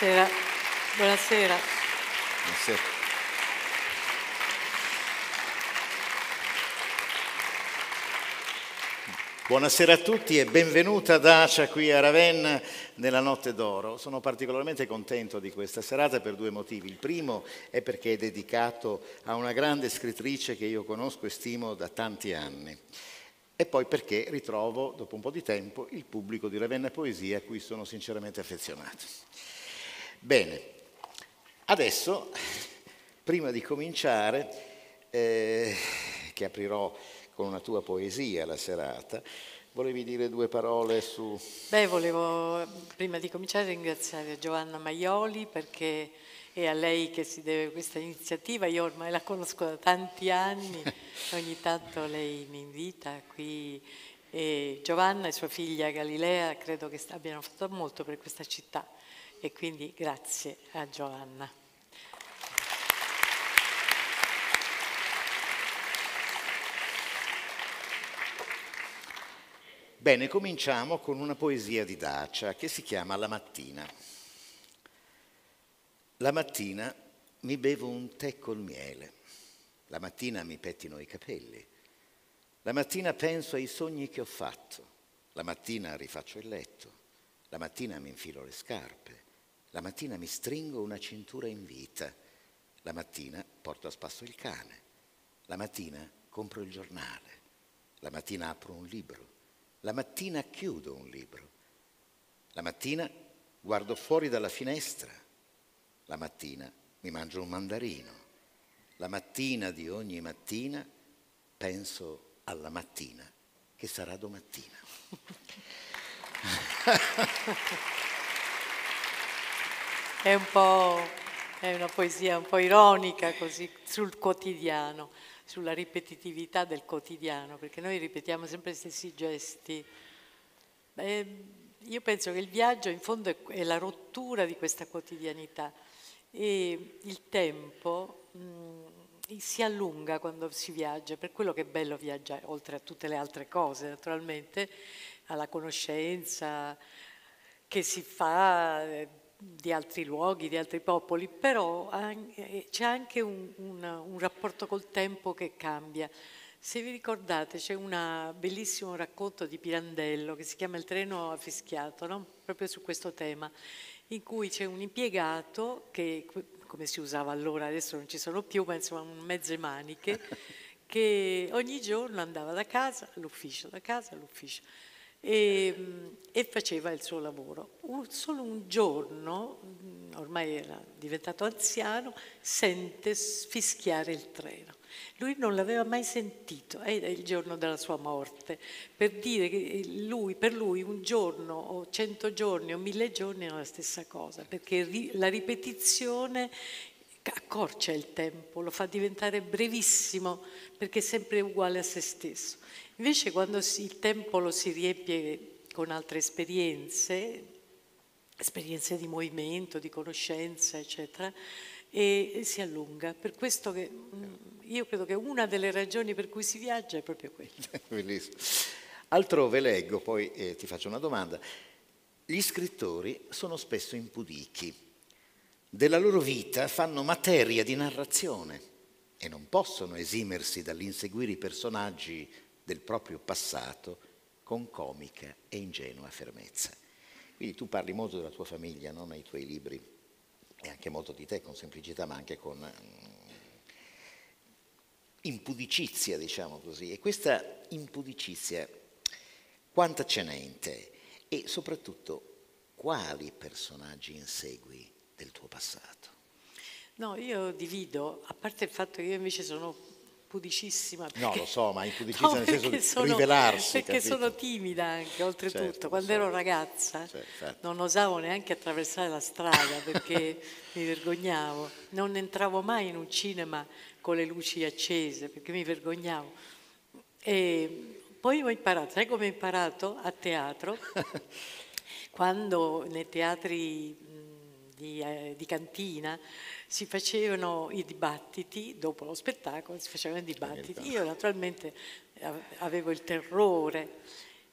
Buonasera. Buonasera. Buonasera. Buonasera a tutti e benvenuta Dacia qui a Ravenna nella Notte d'Oro. Sono particolarmente contento di questa serata per due motivi. Il primo è perché è dedicato a una grande scrittrice che io conosco e stimo da tanti anni. E poi perché ritrovo, dopo un po' di tempo, il pubblico di Ravenna Poesia a cui sono sinceramente affezionato. Bene, adesso, prima di cominciare, che aprirò con una tua poesia la serata, volevi dire due parole su... Beh, volevo prima di cominciare ringraziare Giovanna Maioli perché è a lei che si deve questa iniziativa. Io ormai la conosco da tanti anni, ogni tanto lei mi invita qui. E Giovanna e sua figlia Galilea credo che abbiano fatto molto per questa città e quindi grazie a Giovanna. Bene, cominciamo con una poesia di Dacia che si chiama La mattina. La mattina mi bevo un tè col miele, la mattina mi pettino i capelli, la mattina penso ai sogni che ho fatto, la mattina rifaccio il letto, la mattina mi infilo le scarpe, la mattina mi stringo una cintura in vita, la mattina porto a spasso il cane, la mattina compro il giornale, la mattina apro un libro, la mattina chiudo un libro, la mattina guardo fuori dalla finestra, la mattina mi mangio un mandarino, la mattina di ogni mattina penso alla mattina che sarà domattina. È una poesia un po' ironica così sul quotidiano, sulla ripetitività del quotidiano, perché noi ripetiamo sempre gli stessi gesti. Io penso che il viaggio in fondo è la rottura di questa quotidianità e il tempo si allunga quando si viaggia, per quello che è bello viaggiare, oltre a tutte le altre cose naturalmente, alla conoscenza che si fa di altri luoghi, di altri popoli, però c'è anche un rapporto col tempo che cambia. Se vi ricordate c'è un bellissimo racconto di Pirandello che si chiama Il treno a fischiato, no? Proprio su questo tema, in cui c'è un impiegato che, come si usava allora, adesso non ci sono più, ma insomma un mezze maniche, che ogni giorno andava da casa all'ufficio, da casa all'ufficio e faceva il suo lavoro. Solo un giorno, ormai era diventato anziano, sente fischiare il treno. Lui non l'aveva mai sentito, era il giorno della sua morte, per dire che per lui un giorno o 100 giorni o 1000 giorni è la stessa cosa, perché la ripetizione accorcia il tempo, lo fa diventare brevissimo, perché è sempre uguale a se stesso. Invece quando il tempo lo si riempie con altre esperienze di movimento, di conoscenza, eccetera, e si allunga. Per questo che io credo che una delle ragioni per cui si viaggia è proprio quella. Bellissimo. Altrove leggo, poi ti faccio una domanda, gli scrittori sono spesso impudichi, della loro vita fanno materia di narrazione e non possono esimersi dall'inseguire i personaggi del proprio passato con comica e ingenua fermezza. Quindi tu parli molto della tua famiglia, no? Nei tuoi libri, e anche molto di te con semplicità, ma anche con impudicizia, diciamo così. E questa impudicizia, quanta ce n'è in te? E soprattutto, quali personaggi insegui del tuo passato? No, io divido, a parte il fatto che io invece sono pudicissima. Perché, no, lo so, ma impudicizia nel senso di rivelarsi. Perché capito? sono timida anche, oltretutto. Certo, quando ero ragazza non osavo neanche attraversare la strada perché mi vergognavo. Non entravo mai in un cinema con le luci accese perché mi vergognavo. E poi ho imparato, sai come ho imparato? A teatro, quando nei teatri di cantina si facevano i dibattiti, dopo lo spettacolo si facevano i dibattiti. Io naturalmente avevo il terrore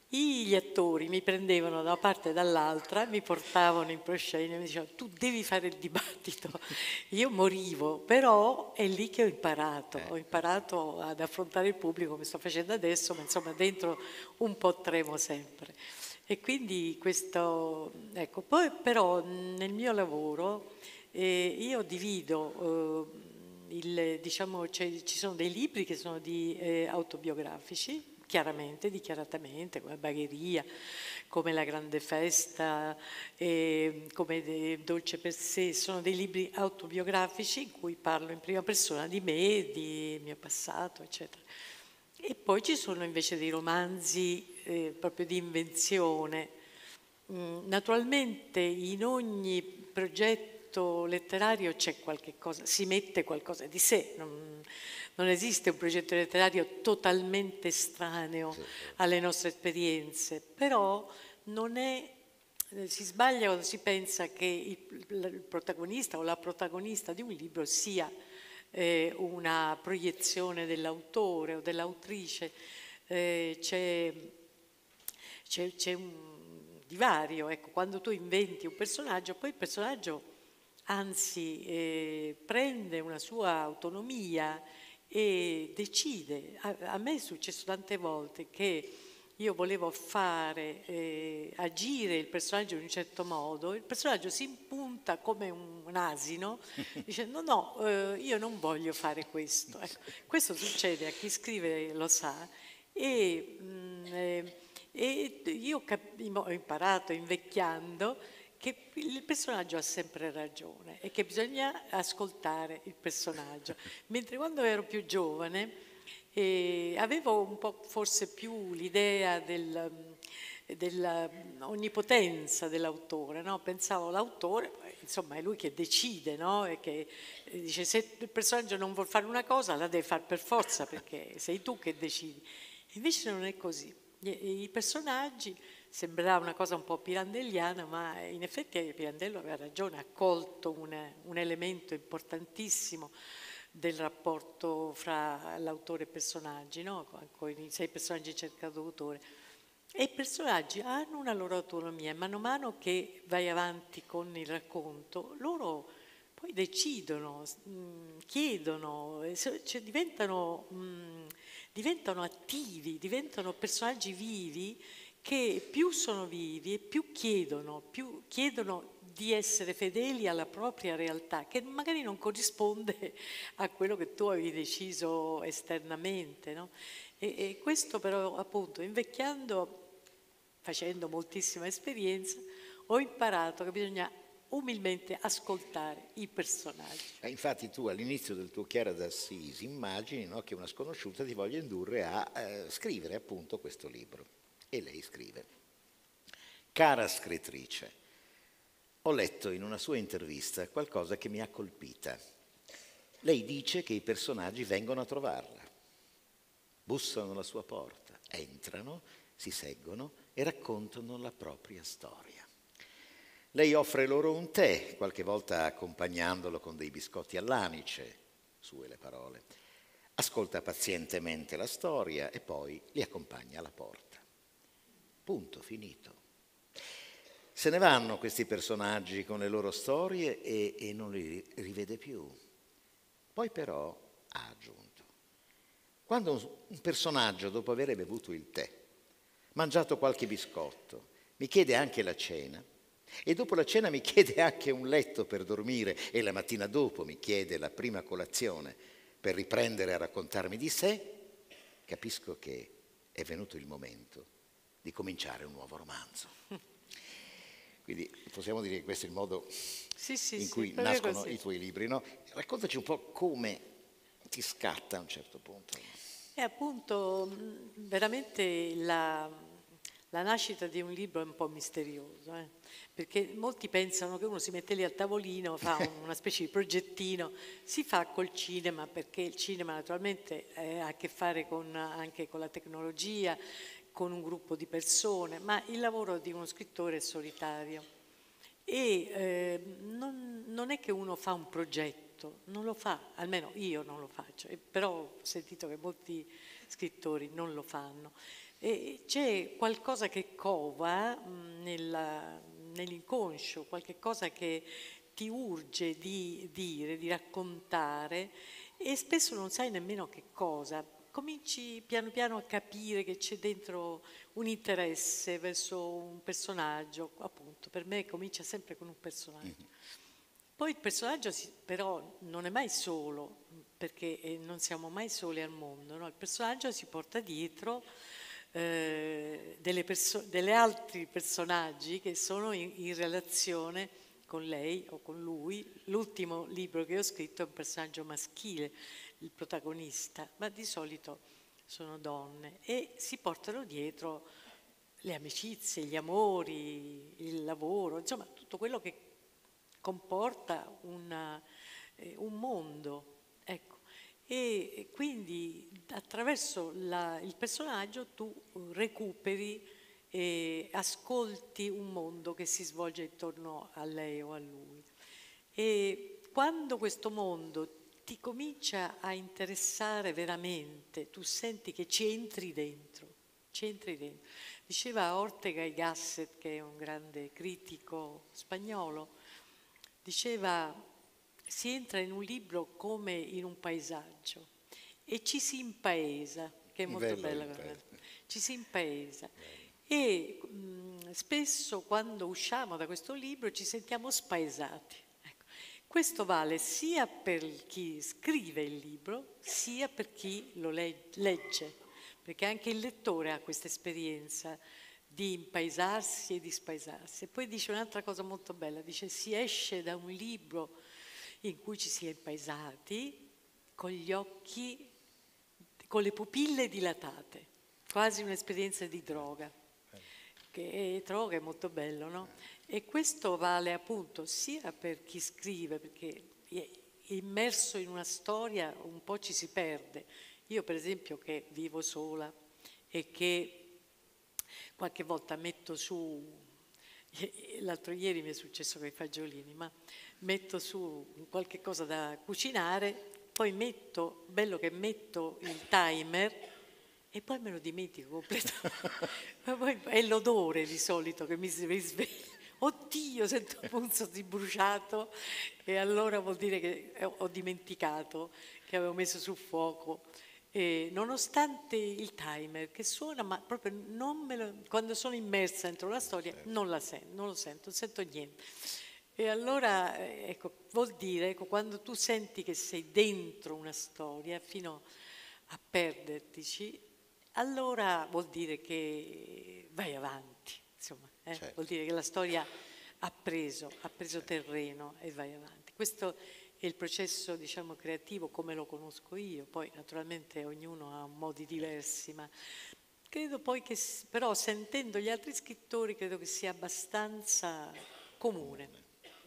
Gli attori mi prendevano da una parte e dall'altra, mi portavano in proscenio e mi dicevano tu devi fare il dibattito. Io morivo, però è lì che ho imparato ad affrontare il pubblico, come sto facendo adesso, ma insomma dentro un po' tremo sempre. E quindi questo, ecco, poi però nel mio lavoro io divido, diciamo, ci sono dei libri che sono autobiografici, chiaramente, dichiaratamente, come Bagheria, come La grande festa, come Dolce per sé, sono dei libri autobiografici in cui parlo in prima persona di me, di mio passato, eccetera. E poi ci sono invece dei romanzi proprio di invenzione. Naturalmente in ogni progetto letterario c'è qualche cosa, si mette qualcosa di sé, non esiste un progetto letterario totalmente estraneo alle nostre esperienze, però non è, si sbaglia quando si pensa che il protagonista o la protagonista di un libro sia una proiezione dell'autore o dell'autrice. C'è un divario, ecco, quando tu inventi un personaggio, poi il personaggio anzi prende una sua autonomia e decide. A me è successo tante volte che io volevo fare agire il personaggio in un certo modo, il personaggio si impunta come un asino dicendo no, io non voglio fare questo. Ecco, questo succede a chi scrive, lo sa, e, e io ho imparato invecchiando che il personaggio ha sempre ragione e che bisogna ascoltare il personaggio. Mentre quando ero più giovane avevo un po' forse più l'idea dell'onnipotenza dell'autore, no? Pensavo l'autore, insomma è lui che decide, no? E che dice se il personaggio non vuol fare una cosa la deve fare per forza perché sei tu che decidi. Invece non è così. I personaggi sembrava una cosa un po' pirandelliana, ma in effetti Pirandello aveva ragione, ha colto un elemento importantissimo del rapporto fra l'autore e i personaggi, no? Con i 6 personaggi cercato d'autore. E i personaggi hanno una loro autonomia, e mano a mano che vai avanti con il racconto, loro poi decidono, chiedono, cioè diventano attivi, diventano personaggi vivi che più sono vivi e più chiedono di essere fedeli alla propria realtà, che magari non corrisponde a quello che tu avevi deciso esternamente, no? E questo però appunto invecchiando, facendo moltissima esperienza, ho imparato che bisogna umilmente ascoltare i personaggi. Infatti tu all'inizio del tuo Chiara d'Assisi immagini, no, che una sconosciuta ti voglia indurre a scrivere appunto questo libro. E lei scrive: cara scrittrice, ho letto in una sua intervista qualcosa che mi ha colpita. Lei dice che i personaggi vengono a trovarla, bussano alla sua porta, entrano, si seggono e raccontano la propria storia. Lei offre loro un tè, qualche volta accompagnandolo con dei biscotti all'anice, sue le parole. Ascolta pazientemente la storia e poi li accompagna alla porta. Punto, finito. Se ne vanno questi personaggi con le loro storie e non li rivede più. Poi però, ha aggiunto, quando un personaggio, dopo aver bevuto il tè, mangiato qualche biscotto, mi chiede anche la cena, e dopo la cena mi chiede anche un letto per dormire e la mattina dopo mi chiede la prima colazione per riprendere a raccontarmi di sé, capisco che è venuto il momento di cominciare un nuovo romanzo. Quindi possiamo dire che questo è il modo in cui nascono i tuoi libri, no? Raccontaci un po' come ti scatta a un certo punto. E appunto veramente la nascita di un libro è un po' misterioso, perché molti pensano che uno si mette lì al tavolino, fa una specie di progettino, si fa col cinema, perché il cinema naturalmente ha a che fare anche con la tecnologia, con un gruppo di persone, ma il lavoro di uno scrittore è solitario e non è che uno fa un progetto solito non lo fa, almeno io non lo faccio, però ho sentito che molti scrittori non lo fanno. E c'è qualcosa che cova nell'inconscio, qualche cosa che ti urge di dire, di raccontare, e spesso non sai nemmeno che cosa. Cominci piano piano a capire che c'è dentro un interesse verso un personaggio, appunto, per me comincia sempre con un personaggio. Poi il personaggio però non è mai solo, perché non siamo mai soli al mondo, no? Il personaggio si porta dietro delle altri personaggi che sono in relazione con lei o con lui. L'ultimo libro che ho scritto è un personaggio maschile, il protagonista, ma di solito sono donne e si portano dietro le amicizie, gli amori, il lavoro, insomma tutto quello che comporta un mondo, ecco. E quindi attraverso il personaggio tu recuperi e ascolti un mondo che si svolge intorno a lei o a lui. E quando questo mondo ti comincia a interessare veramente, tu senti che ci entri dentro, ci entri dentro. Diceva Ortega y Gasset, che è un grande critico spagnolo, diceva: si entra in un libro come in un paesaggio e ci si impaesa, che è molto bella quella. Ci si impaesa. E spesso quando usciamo da questo libro ci sentiamo spaesati. Ecco. Questo vale sia per chi scrive il libro, sia per chi lo legge, perché anche il lettore ha questa esperienza di impaesarsi e di spaesarsi. E poi dice un'altra cosa molto bella, dice: si esce da un libro in cui ci si è impaesati con gli occhi, con le pupille dilatate, quasi un'esperienza di droga. Che droga è molto bello, no? E questo vale appunto sia per chi scrive, perché immerso in una storia un po' ci si perde. Io per esempio, che vivo sola e che qualche volta metto su, l'altro ieri mi è successo con i fagiolini, ma metto su qualche cosa da cucinare, poi metto, bello che metto il timer e poi me lo dimentico completamente. È l'odore di solito che mi risveglia. Oddio, sento un puzzo di bruciato, e allora vuol dire che ho dimenticato che avevo messo sul fuoco. E nonostante il timer che suona, ma proprio quando sono immersa dentro la storia non lo sento, non sento niente. E allora, ecco, vuol dire, ecco, quando tu senti che sei dentro una storia fino a perdertici, allora vuol dire che vai avanti, insomma, Certo. vuol dire che la storia ha preso terreno e vai avanti. Questo è il processo, diciamo, creativo come lo conosco io, poi naturalmente ognuno ha modi diversi, ma credo poi che, però sentendo gli altri scrittori, credo che sia abbastanza comune.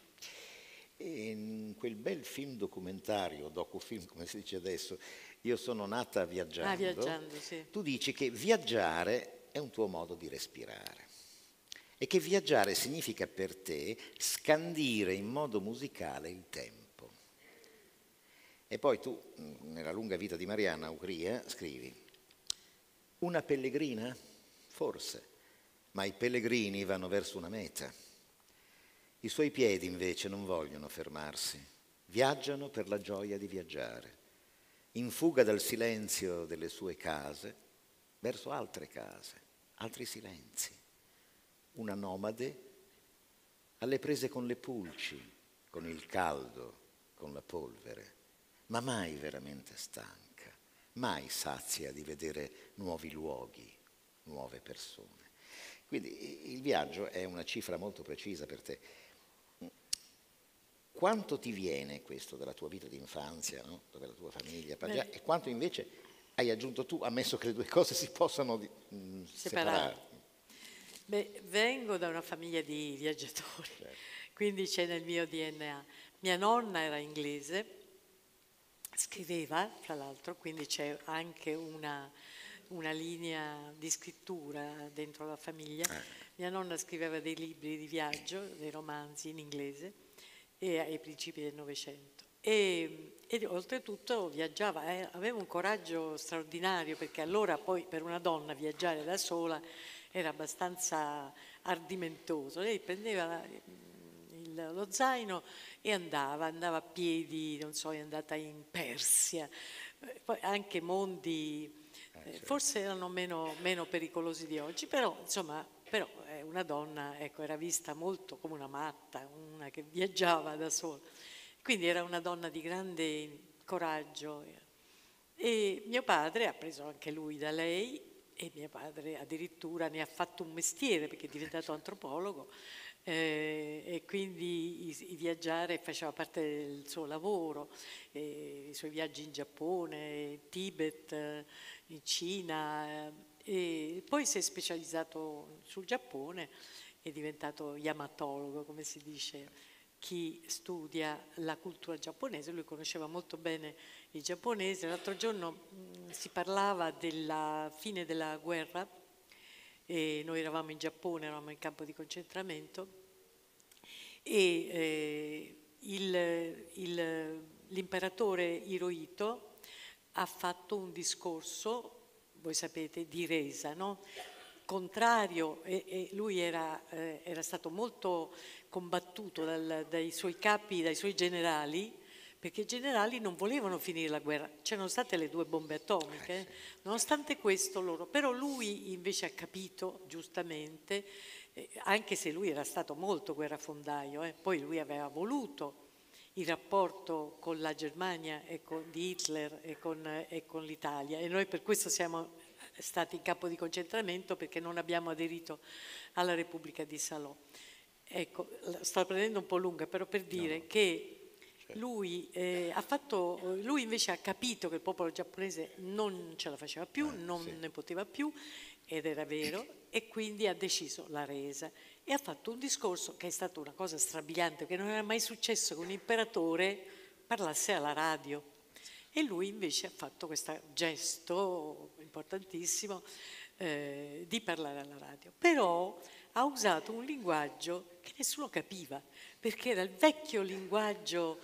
E in quel bel film documentario, docufilm come si dice adesso, Io sono nata viaggiando, viaggiando, sì. Tu dici che viaggiare è un tuo modo di respirare e che viaggiare significa per te scandire in modo musicale il tempo. E poi tu, nella lunga vita di Marianna Ugria, scrivi: una pellegrina? Forse, ma i pellegrini vanno verso una meta. I suoi piedi invece non vogliono fermarsi, viaggiano per la gioia di viaggiare, in fuga dal silenzio delle sue case, verso altre case, altri silenzi. Una nomade alle prese con le pulci, con il caldo, con la polvere, ma mai veramente stanca, mai sazia di vedere nuovi luoghi, nuove persone. Quindi il viaggio è una cifra molto precisa per te. Quanto ti viene questo dalla tua vita di infanzia, no? Della tua famiglia, e quanto invece hai aggiunto tu, ammesso che le due cose si possano separare? Beh, vengo da una famiglia di viaggiatori, certo. Quindi c'è nel mio DNA. Mia nonna era inglese, scriveva, tra l'altro, quindi c'è anche una linea di scrittura dentro la famiglia. Mia nonna scriveva dei libri di viaggio, dei romanzi in inglese, e ai principi del Novecento. e oltretutto viaggiava, aveva un coraggio straordinario, perché allora poi per una donna viaggiare da sola era abbastanza ardimentoso. Lei prendeva lo zaino e andava a piedi, non so, è andata in Persia, poi anche mondi forse erano meno pericolosi di oggi, però insomma, però una donna, ecco, era vista molto come una matta, una che viaggiava da sola. Quindi era una donna di grande coraggio. E mio padre ha preso anche lui da lei, e mio padre addirittura ne ha fatto un mestiere perché è diventato antropologo, e quindi i viaggiare faceva parte del suo lavoro, i suoi viaggi in Giappone, in Tibet, in Cina, e poi si è specializzato sul Giappone, è diventato yamatologo, come si dice, chi studia la cultura giapponese. Lui conosceva molto bene i giapponesi. L'altro giorno si parlava della fine della guerra e noi eravamo in Giappone, eravamo in campo di concentramento e l'imperatore Hirohito ha fatto un discorso, voi sapete, di resa, no? Contrario, e lui era stato molto combattuto dai suoi capi, dai suoi generali, perché i generali non volevano finire la guerra. C'erano state le 2 bombe atomiche, nonostante questo loro, però lui invece ha capito giustamente, anche se lui era stato molto guerrafondaio, poi lui aveva voluto il rapporto con la Germania di Hitler e con l'Italia, e noi per questo siamo stati in campo di concentramento, perché non abbiamo aderito alla Repubblica di Salò. Ecco, sto prendendo un po' lunga, però per dire che lui, lui invece ha capito che il popolo giapponese non ce la faceva più, non ne poteva più, ed era vero, e quindi ha deciso la resa. E ha fatto un discorso che è stata una cosa strabiliante, che non era mai successo che un imperatore parlasse alla radio. E lui invece ha fatto questo gesto importantissimo di parlare alla radio. Però ha usato un linguaggio che nessuno capiva, perché era il vecchio linguaggio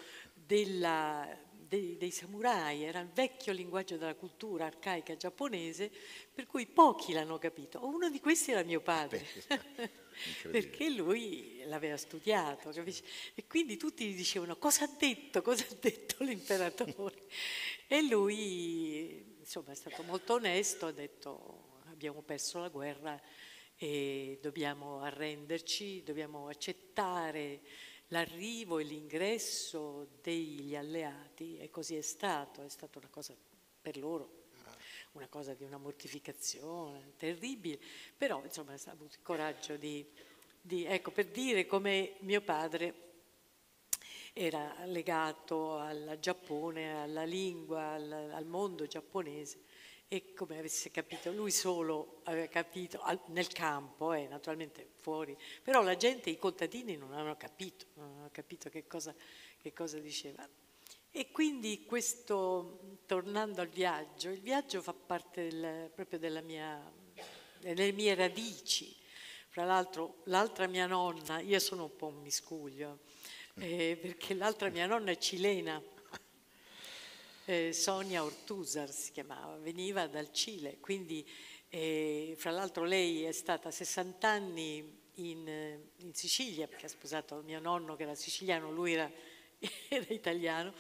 dei samurai, era il vecchio linguaggio della cultura arcaica giapponese, per cui pochi l'hanno capito. Uno di questi era mio padre, perché lui l'aveva studiato, capisci? E quindi tutti gli dicevano: cosa ha detto l'imperatore? E lui, insomma, è stato molto onesto, ha detto: abbiamo perso la guerra e dobbiamo arrenderci, dobbiamo accettare l'arrivo e l'ingresso degli alleati, e così è stata una cosa per loro, una cosa di una mortificazione terribile, però insomma ha avuto il coraggio ecco, per dire come mio padre era legato al Giappone, alla lingua, al mondo giapponese, e come avesse capito, lui solo aveva capito, nel campo, naturalmente fuori, però la gente, i contadini non avevano capito che cosa diceva. E quindi questo, tornando al viaggio, il viaggio fa parte proprio delle mie radici. Fra l'altro, l'altra mia nonna, io sono un po' un miscuglio, perché l'altra mia nonna è cilena, Sonia Ortúzar si chiamava, veniva dal Cile, quindi fra l'altro lei è stata 60 anni in Sicilia, perché ha sposato mio nonno che era siciliano, lui era italiano,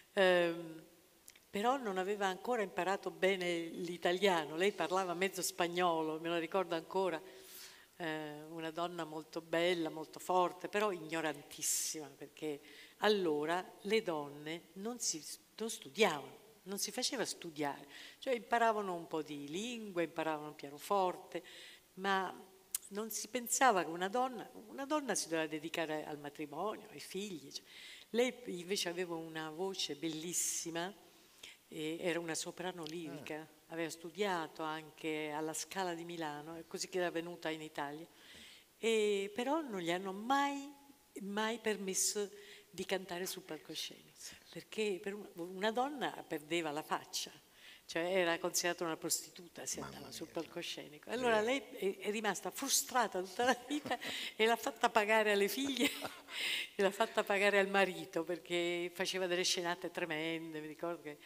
però non aveva ancora imparato bene l'italiano, lei parlava mezzo spagnolo, me lo ricordo ancora, una donna molto bella, molto forte, però ignorantissima, perché allora le donne non studiavano, non si faceva studiare, cioè imparavano un po' di lingue, imparavano il pianoforte, ma non si pensava che una donna si doveva dedicare al matrimonio, ai figli. Cioè. Lei invece aveva una voce bellissima, era una soprano lirica, aveva studiato anche alla Scala di Milano, è così che era venuta in Italia, però non gli hanno mai permesso di cantare sul palcoscenico, perché per una donna perdeva la faccia, cioè era considerata una prostituta se andava sul palcoscenico. Allora lei è rimasta frustrata tutta la vita e l'ha fatta pagare alle figlie e l'ha fatta pagare al marito, perché faceva delle scenate tremende. Mi ricordo che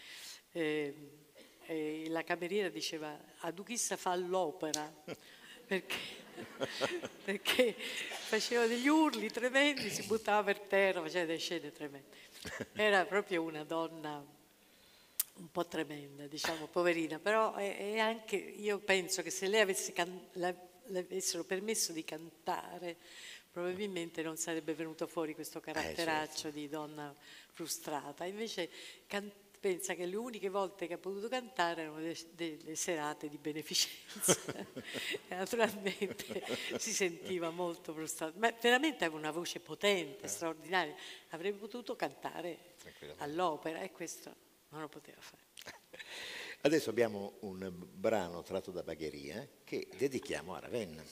la cameriera diceva: a Duchessa fa l'opera, perché faceva degli urli tremendi, si buttava per terra, faceva delle scene tremende. Era proprio una donna un po' tremenda, diciamo, poverina, però è anche, io penso che se lei le avessero permesso di cantare, probabilmente non sarebbe venuto fuori questo caratteraccio certo. di donna frustrata. Invece pensa che le uniche volte che ha potuto cantare erano delle serate di beneficenza e naturalmente si sentiva molto frustrata, ma veramente aveva una voce potente, straordinaria, avrebbe potuto cantare all'opera e questo non lo poteva fare. Adesso abbiamo un brano tratto da Bagheria che dedichiamo a Ravenna.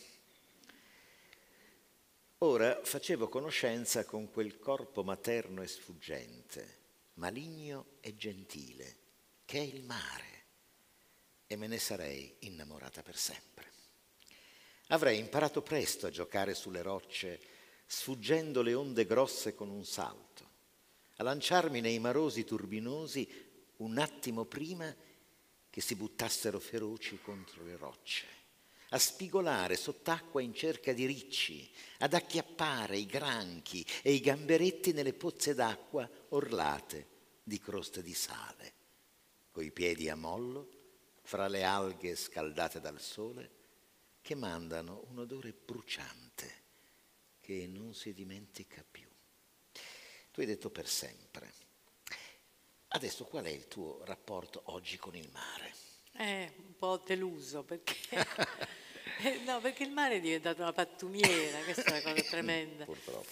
Ora facevo conoscenza con quel corpo materno e sfuggente, maligno e gentile, che è il mare, e me ne sarei innamorata per sempre. Avrei imparato presto a giocare sulle rocce, sfuggendo le onde grosse con un salto, a lanciarmi nei marosi turbinosi un attimo prima che si buttassero feroci contro le rocce, a spigolare sott'acqua in cerca di ricci, ad acchiappare i granchi e i gamberetti nelle pozze d'acqua orlate di croste di sale, coi piedi a mollo, fra le alghe scaldate dal sole, che mandano un odore bruciante che non si dimentica più. Tu hai detto per sempre. Adesso qual è il tuo rapporto oggi con il mare? Un po' deluso perché, no, perché il mare è diventato una pattumiera, questa è una cosa tremenda. Purtroppo.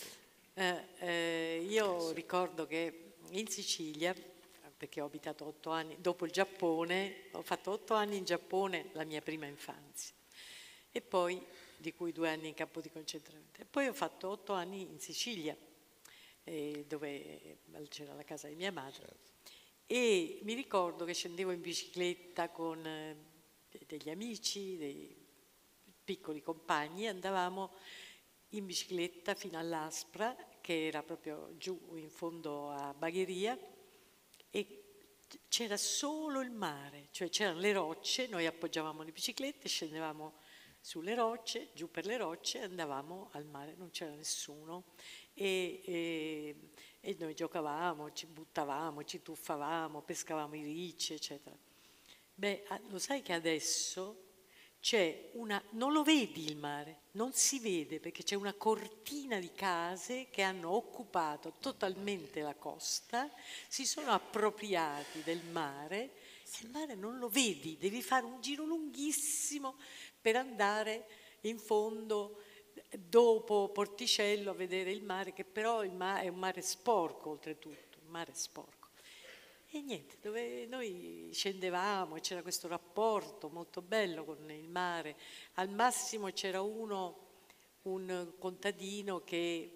Io ricordo che in Sicilia, perché ho abitato 8 anni, dopo il Giappone, ho fatto 8 anni in Giappone, la mia prima infanzia, e poi, di cui 2 anni in campo di concentramento, e poi ho fatto 8 anni in Sicilia, dove c'era la casa di mia madre. Certo. E mi ricordo che scendevo in bicicletta con degli amici, dei piccoli compagni, andavamo in bicicletta fino all'Aspra, che era proprio giù in fondo a Bagheria, e c'era solo il mare, cioè c'erano le rocce, noi appoggiavamo le biciclette, scendevamo sulle rocce, giù per le rocce, andavamo al mare, non c'era nessuno. E noi giocavamo, ci buttavamo, ci tuffavamo, pescavamo i ricci, eccetera. Beh, lo sai che adesso c'è non lo vedi il mare, non si vede perché c'è una cortina di case che hanno occupato totalmente la costa, si sono appropriati del mare e il mare non lo vedi, devi fare un giro lunghissimo per andare in fondo dopo Porticello a vedere il mare, che però è un mare sporco oltretutto, un mare sporco. E niente, dove noi scendevamo e c'era questo rapporto molto bello con il mare. Al massimo c'era un contadino che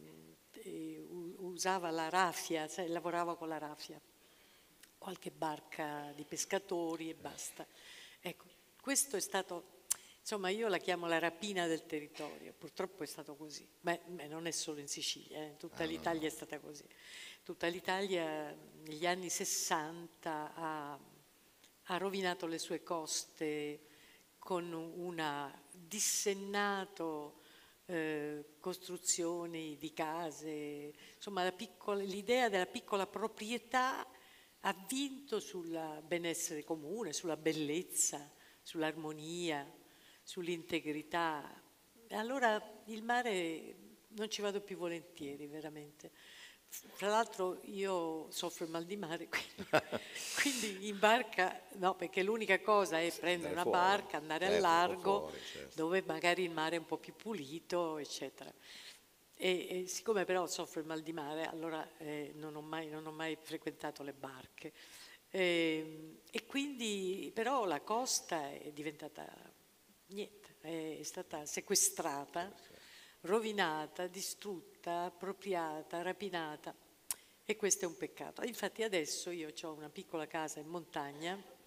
usava la raffia, sai, lavorava con la raffia, qualche barca di pescatori e basta. Ecco, questo è stato... Insomma, io la chiamo la rapina del territorio, purtroppo è stato così, ma non è solo in Sicilia, tutta l'Italia è stata così. Tutta l'Italia negli anni 60 ha rovinato le sue coste con una dissennato costruzioni di case, insomma l'idea della piccola proprietà ha vinto sul benessere comune, sulla bellezza, sull'armonia, sull'integrità. Allora il mare non ci vado più volentieri, veramente. Tra l'altro io soffro il mal di mare, quindi in barca no, perché l'unica cosa è prendere una barca, andare al largo, certo, dove magari il mare è un po' più pulito, eccetera. E siccome però soffro il mal di mare, allora non ho mai frequentato le barche. E quindi però la costa è diventata... Niente, è stata sequestrata, rovinata, distrutta, appropriata, rapinata e questo è un peccato. Infatti adesso io ho una piccola casa in montagna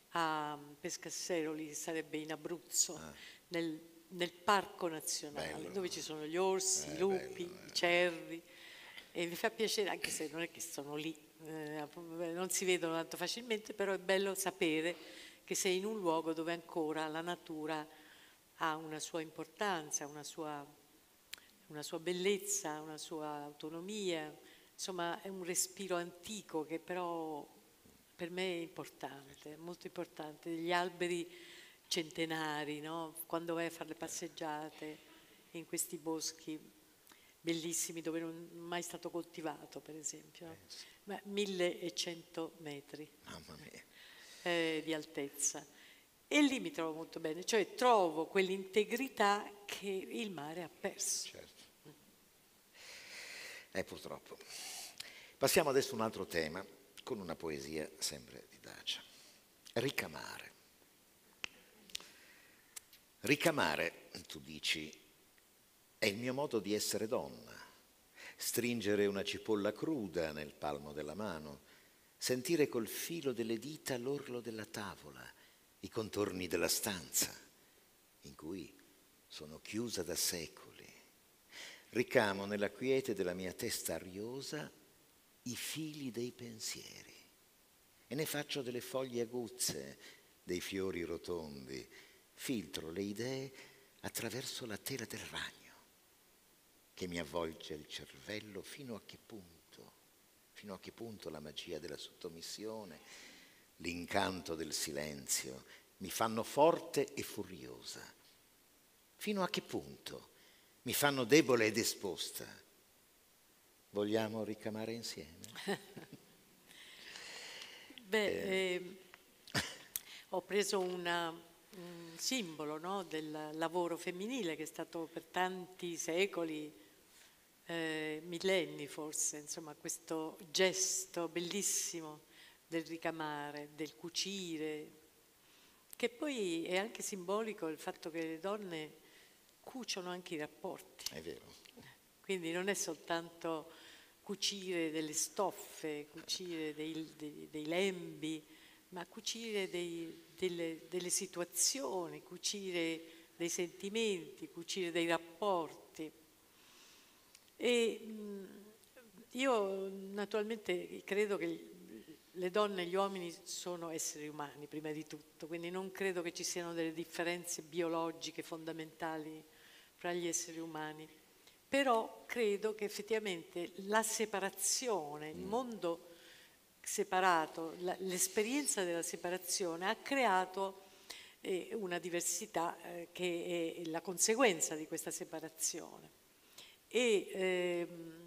a Pescassero, lì sarebbe in Abruzzo, nel parco nazionale, Bello. dove ci sono gli orsi, i lupi, i cervi, e mi fa piacere, anche se non è che sono lì, non si vedono tanto facilmente, però è bello sapere che sei in un luogo dove ancora la natura ha una sua importanza, una sua bellezza, una sua autonomia, insomma è un respiro antico che però per me è importante, molto importante. Gli alberi centenari, no? Quando vai a fare le passeggiate in questi boschi bellissimi dove non è mai stato coltivato, per esempio, no? Ma 1100 metri Mamma mia. di altezza. E lì mi trovo molto bene, cioè trovo quell'integrità che il mare ha perso. Certo. Purtroppo. Passiamo adesso a un altro tema, con una poesia sempre di Dacia. Ricamare. Ricamare, tu dici, è il mio modo di essere donna. Stringere una cipolla cruda nel palmo della mano, sentire col filo delle dita l'orlo della tavola, i contorni della stanza in cui sono chiusa da secoli. Ricamo nella quiete della mia testa ariosa i fili dei pensieri e ne faccio delle foglie aguzze, dei fiori rotondi, filtro le idee attraverso la tela del ragno che mi avvolge il cervello fino a che punto la magia della sottomissione, l'incanto del silenzio mi fanno forte e furiosa, fino a che punto mi fanno debole ed esposta. Vogliamo ricamare insieme? Ho preso un simbolo, no, del lavoro femminile che è stato per tanti secoli, millenni forse, insomma, questo gesto bellissimo del ricamare, del cucire, che poi è anche simbolico il fatto che le donne cuciono anche i rapporti. È vero. Quindi non è soltanto cucire delle stoffe, cucire dei lembi, ma cucire delle situazioni, cucire dei sentimenti, cucire dei rapporti. E io naturalmente credo che le donne e gli uomini sono esseri umani prima di tutto, quindi non credo che ci siano delle differenze biologiche fondamentali fra gli esseri umani. Però credo che effettivamente la separazione, il mondo separato, l'esperienza della separazione ha creato una diversità che è la conseguenza di questa separazione e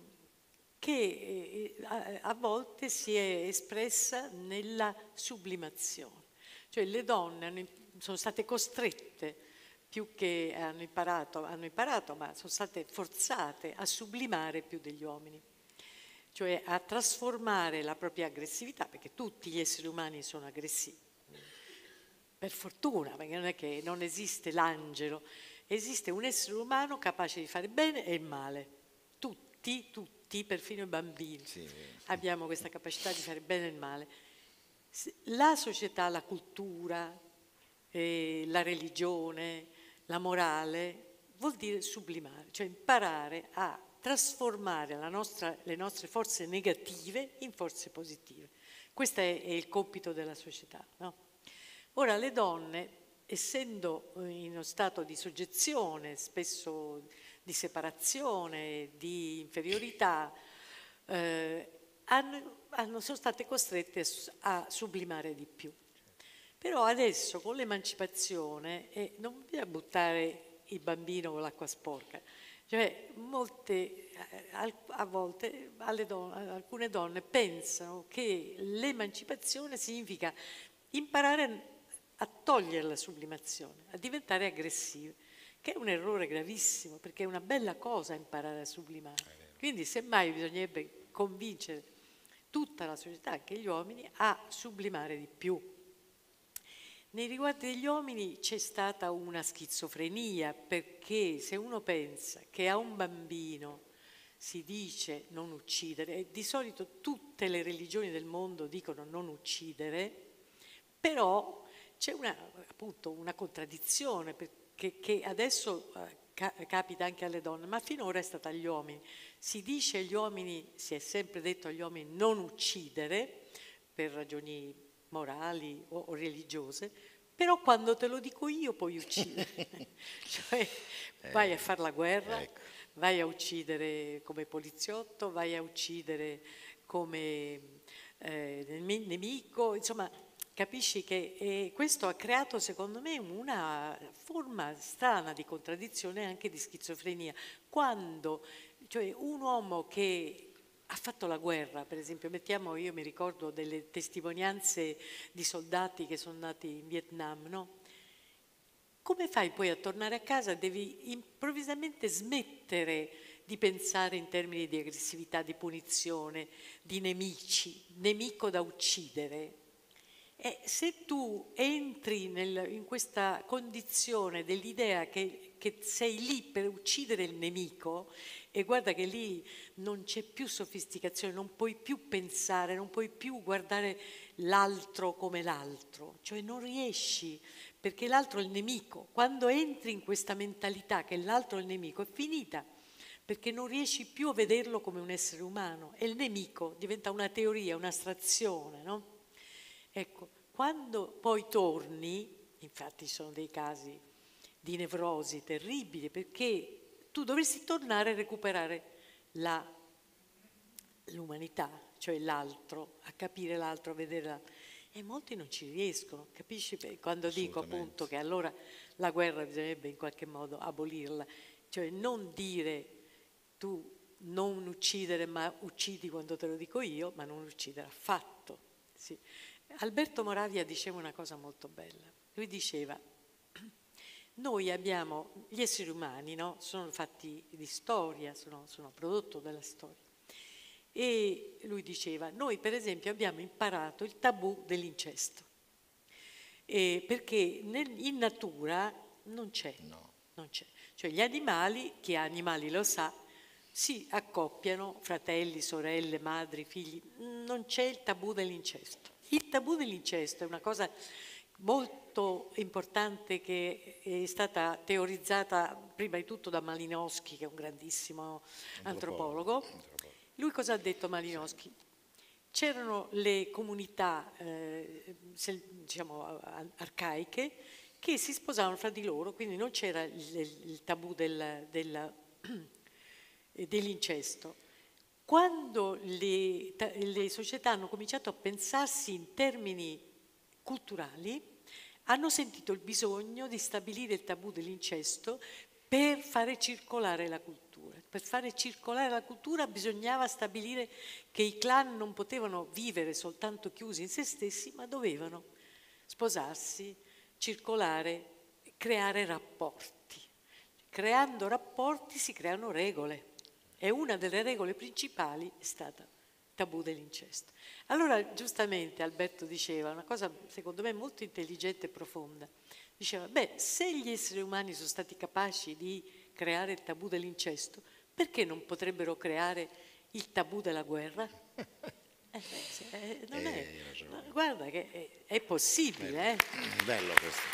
che a volte si è espressa nella sublimazione. Cioè le donne sono state costrette, più che hanno imparato, ma sono state forzate a sublimare più degli uomini, cioè a trasformare la propria aggressività, perché tutti gli esseri umani sono aggressivi, per fortuna, perché non è che non esiste l'angelo, esiste un essere umano capace di fare bene e il male. Tutti, perfino i bambini, sì, abbiamo questa capacità di fare bene e il male. La società, la cultura, la religione, la morale, vuol dire sublimare, cioè imparare a trasformare le nostre forze negative in forze positive. Questo è il compito della società, no? Ora le donne, essendo in uno stato di soggezione, spesso di separazione, di inferiorità, sono state costrette a sublimare di più. Però adesso con l'emancipazione non bisogna buttare il bambino con l'acqua sporca, cioè a volte alcune donne pensano che l'emancipazione significa imparare a togliere la sublimazione, a diventare aggressive, che è un errore gravissimo, perché è una bella cosa imparare a sublimare. Quindi semmai bisognerebbe convincere tutta la società, anche gli uomini, a sublimare di più. Nei riguardi degli uomini c'è stata una schizofrenia, perché se uno pensa che a un bambino si dice non uccidere, e di solito tutte le religioni del mondo dicono non uccidere, però c'è appunto una contraddizione che adesso capita anche alle donne, ma finora è stata agli uomini. Si dice agli uomini, si è sempre detto agli uomini non uccidere per ragioni morali o religiose, però quando te lo dico io puoi uccidere. Cioè vai a fare la guerra, ecco. vai a uccidere come poliziotto, vai a uccidere come nemico, insomma, capisci che questo ha creato secondo me una forma strana di contraddizione e anche di schizofrenia. Quando, cioè, un uomo che ha fatto la guerra, per esempio, io mi ricordo delle testimonianze di soldati che sono andati in Vietnam, no? Come fai poi a tornare a casa? Devi improvvisamente smettere di pensare in termini di aggressività, di punizione, di nemici, nemico da uccidere. E se tu entri in questa condizione dell'idea che sei lì per uccidere il nemico, e guarda che lì non c'è più sofisticazione, non puoi più pensare, non puoi più guardare l'altro come l'altro, cioè non riesci, perché l'altro è il nemico. Quando entri in questa mentalità che l'altro è il nemico, è finita, perché non riesci più a vederlo come un essere umano, e il nemico diventa una teoria, un'astrazione, no? Ecco, quando poi torni, infatti ci sono dei casi di nevrosi terribili, perché tu dovresti tornare a recuperare l'umanità, cioè l'altro, a capire l'altro, a vedere l'altro. E molti non ci riescono, capisci? Quando dico appunto che allora la guerra bisognerebbe in qualche modo abolirla, cioè non dire tu non uccidere ma uccidi quando te lo dico io, ma non uccidere affatto. Sì. Alberto Moravia diceva una cosa molto bella, lui diceva: noi abbiamo, gli esseri umani, no? Sono fatti di storia, sono prodotto della storia. E lui diceva, noi per esempio abbiamo imparato il tabù dell'incesto, perché in natura non c'è, non c'è. Cioè gli animali, chi ha animali lo sa, si accoppiano, fratelli, sorelle, madri, figli, non c'è il tabù dell'incesto. Il tabù dell'incesto è una cosa molto importante che è stata teorizzata prima di tutto da Malinowski, che è un grandissimo antropologo. Lui cosa ha detto Malinowski? C'erano le comunità diciamo, arcaiche che si sposavano fra di loro, quindi non c'era il tabù dell'incesto. Quando le società hanno cominciato a pensarsi in termini culturali, hanno sentito il bisogno di stabilire il tabù dell'incesto per fare circolare la cultura. Per fare circolare la cultura bisognava stabilire che i clan non potevano vivere soltanto chiusi in se stessi, ma dovevano sposarsi, circolare, creare rapporti. Creando rapporti si creano regole. E una delle regole principali è stata il tabù dell'incesto. Allora, giustamente, Alberto diceva una cosa, secondo me, molto intelligente e profonda. Diceva, se gli esseri umani sono stati capaci di creare il tabù dell'incesto, perché non potrebbero creare il tabù della guerra? Non è, guarda che è possibile. Bello questo.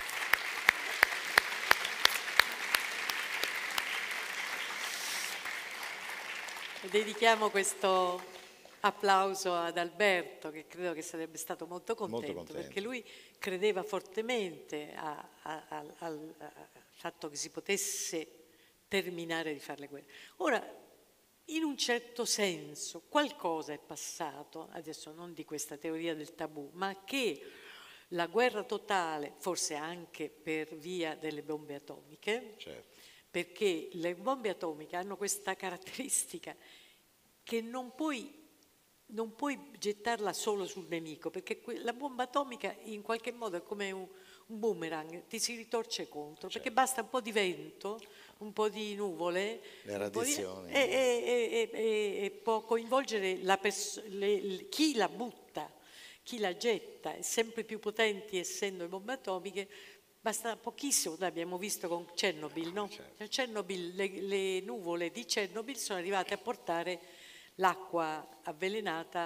Dedichiamo questo applauso ad Alberto, che credo che sarebbe stato molto contento. Perché lui credeva fortemente al fatto che si potesse terminare di fare le guerre. Ora, in un certo senso, qualcosa è passato, adesso non di questa teoria del tabù, ma che la guerra totale, forse anche per via delle bombe atomiche, certo, perché le bombe atomiche hanno questa caratteristica che non puoi gettarla solo sul nemico, perché la bomba atomica in qualche modo è come un boomerang, ti si ritorce contro, certo, perché basta un po' di vento, un po' di nuvole, le radiazioni, e può coinvolgere chi la butta, chi la getta, è sempre più potenti essendo le bombe atomiche. Basta pochissimo, noi abbiamo visto con Chernobyl, no? Certo. Chernobyl, le nuvole di Chernobyl sono arrivate a portare l'acqua avvelenata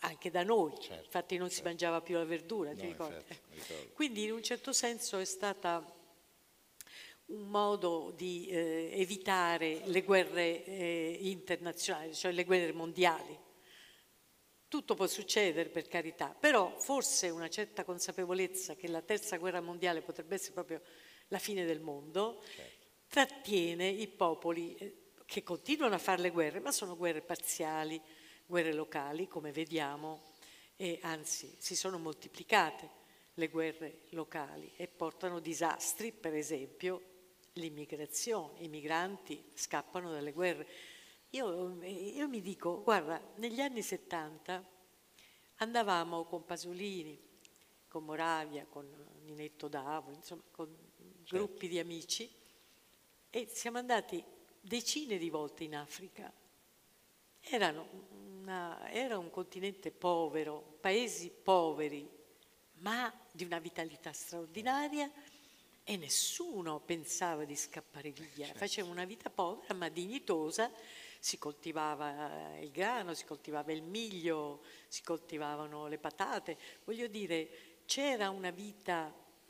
anche da noi, Certo, infatti non si mangiava più la verdura, ti No, ricordi? infatti, mi ricordo. Quindi in un certo senso è stata un modo di evitare le guerre internazionali, cioè le guerre mondiali. Tutto può succedere, per carità, però forse una certa consapevolezza che la terza guerra mondiale potrebbe essere proprio la fine del mondo, trattiene i popoli che continuano a fare le guerre, ma sono guerre parziali, guerre locali, come vediamo, e anzi si sono moltiplicate le guerre locali e portano disastri, per esempio l'immigrazione, i migranti scappano dalle guerre. Io mi dico, guarda, negli anni 70 andavamo con Pasolini, con Moravia, con Ninetto Davo, insomma, con gruppi di amici, e siamo andati decine di volte in Africa. Era un continente povero, paesi poveri, ma di una vitalità straordinaria, e nessuno pensava di scappare via. Faceva una vita povera ma dignitosa, si coltivava il grano, si coltivava il miglio, si coltivavano le patate. Voglio dire, c'era una vita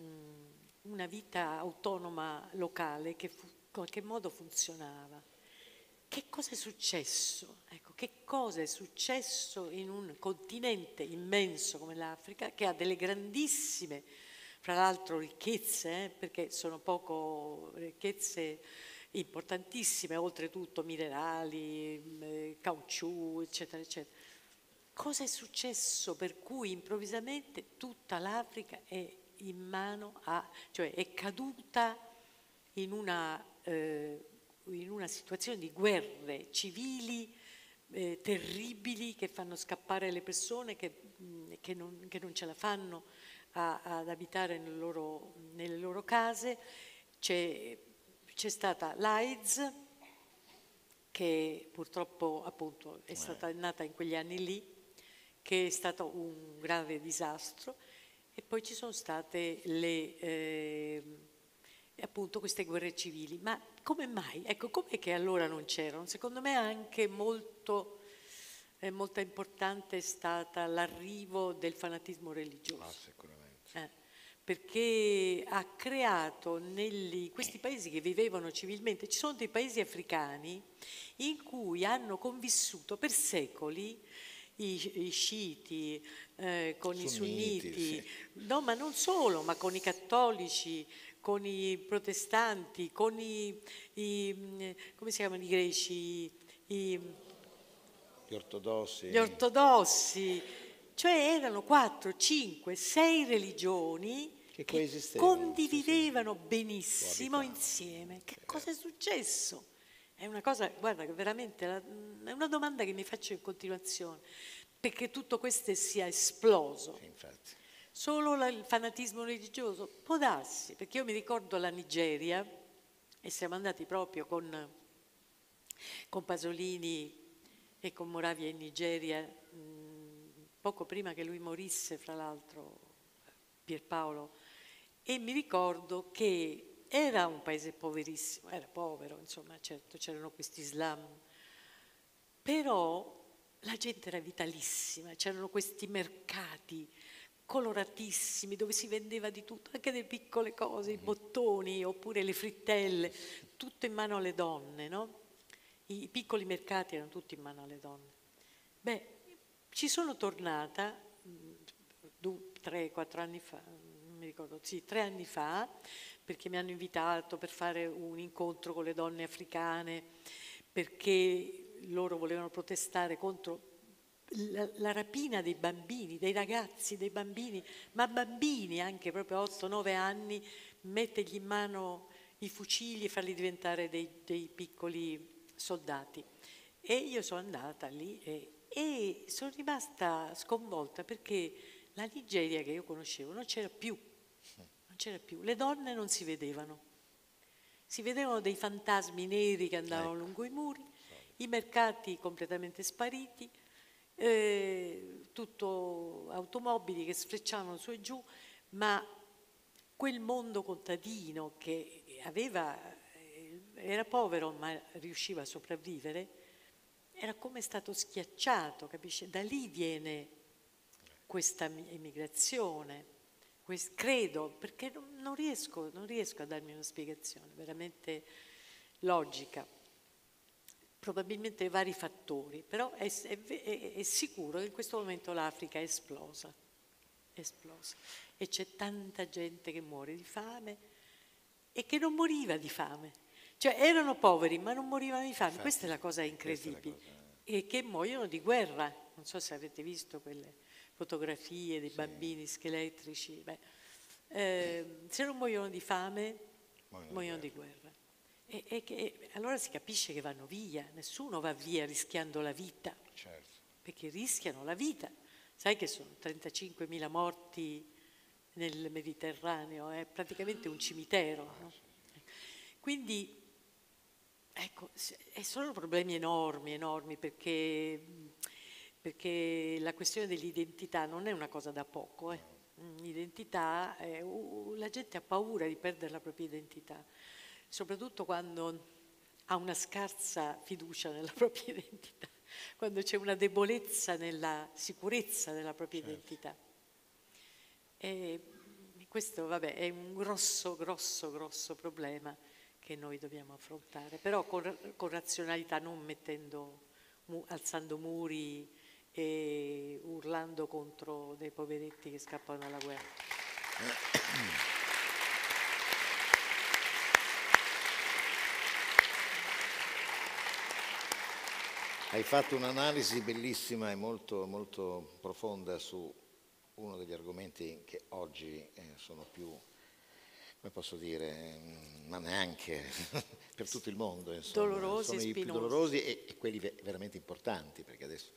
autonoma locale che in qualche modo funzionava. Che cosa è successo? Ecco, che cosa è successo in un continente immenso come l'Africa, che ha delle grandissime, fra l'altro, ricchezze, perché sono ricchezze importantissime, oltretutto minerali, caucciù, eccetera, eccetera. Cosa è successo per cui improvvisamente tutta l'Africa è in mano cioè è caduta in una situazione di guerre civili terribili che fanno scappare le persone che non ce la fanno ad abitare nelle loro case. C'è stata l'AIDS, che purtroppo appunto è stata nata in quegli anni lì, che è stato un grave disastro, e poi ci sono state appunto queste guerre civili. Ma come mai? Ecco, com'è che allora non c'erano? Secondo me anche molto importante è stata l'arrivo del fanatismo religioso. Sicuramente. Perché ha creato questi paesi che vivevano civilmente, ci sono dei paesi africani in cui hanno convissuto per secoli i sciiti con i sunniti, sì. no, ma non solo, ma con i cattolici, con i protestanti, con come si chiamano i greci, Gli ortodossi. gli ortodossi, cioè erano 4, 5, 6 religioni che condividevano benissimo insieme. Che cosa è successo? È una cosa, guarda, che veramente è una domanda che mi faccio in continuazione, perché tutto questo sia esploso. Sì, infatti. Solo il fanatismo religioso? Può darsi, perché io mi ricordo la Nigeria, e siamo andati proprio con Pasolini e con Moravia in Nigeria, poco prima che lui morisse, fra l'altro, Pierpaolo, e mi ricordo che era un paese poverissimo, era povero, insomma, certo, c'erano questi slam, però la gente era vitalissima, c'erano questi mercati coloratissimi dove si vendeva di tutto, anche delle piccole cose, i bottoni oppure le frittelle, tutto in mano alle donne, no? I piccoli mercati erano tutti in mano alle donne. Beh, ci sono tornata 3-4 anni fa, non mi ricordo, sì, 3 anni fa, perché mi hanno invitato per fare un incontro con le donne africane, perché loro volevano protestare contro la rapina dei bambini, dei ragazzi, dei bambini, ma bambini anche proprio 8-9 anni, mettergli in mano i fucili e farli diventare dei piccoli soldati. E io sono andata lì e sono rimasta sconvolta, perché la Nigeria che io conoscevo non c'era più, le donne non si vedevano dei fantasmi neri che andavano lungo i muri, i mercati completamente spariti, tutto automobili che sfrecciavano su e giù, ma quel mondo contadino che era povero ma riusciva a sopravvivere, era come stato schiacciato, capisce? Da lì viene questa emigrazione. Credo, perché non riesco a darmi una spiegazione veramente logica. Probabilmente vari fattori, però è sicuro che in questo momento l'Africa è esplosa. E c'è tanta gente che muore di fame e che non moriva di fame. Cioè erano poveri ma non morivano di fame. Questa è la cosa incredibile. E che muoiono di guerra. Non so se avete visto quelle fotografie dei bambini scheletrici. Se non muoiono di fame, muoiono di guerra. Allora si capisce che vanno via. Nessuno va via rischiando la vita. Certo. Perché rischiano la vita. Sai che sono 35.000 morti nel Mediterraneo, è praticamente un cimitero. No? Quindi, ecco, sono problemi enormi perché la questione dell'identità non è una cosa da poco. L'identità, la gente ha paura di perdere la propria identità, soprattutto quando ha una scarsa fiducia nella propria identità, quando c'è una debolezza nella sicurezza della propria identità. E questo, vabbè, è un grosso problema che noi dobbiamo affrontare, però con razionalità, non alzando muri e urlando contro dei poveretti che scappano dalla guerra. Hai fatto un'analisi bellissima e molto, molto profonda su uno degli argomenti che oggi sono più, come posso dire, ma neanche per tutto il mondo, insomma, dolorosi, sono i più spinosi. dolorosi e quelli veramente importanti, perché adesso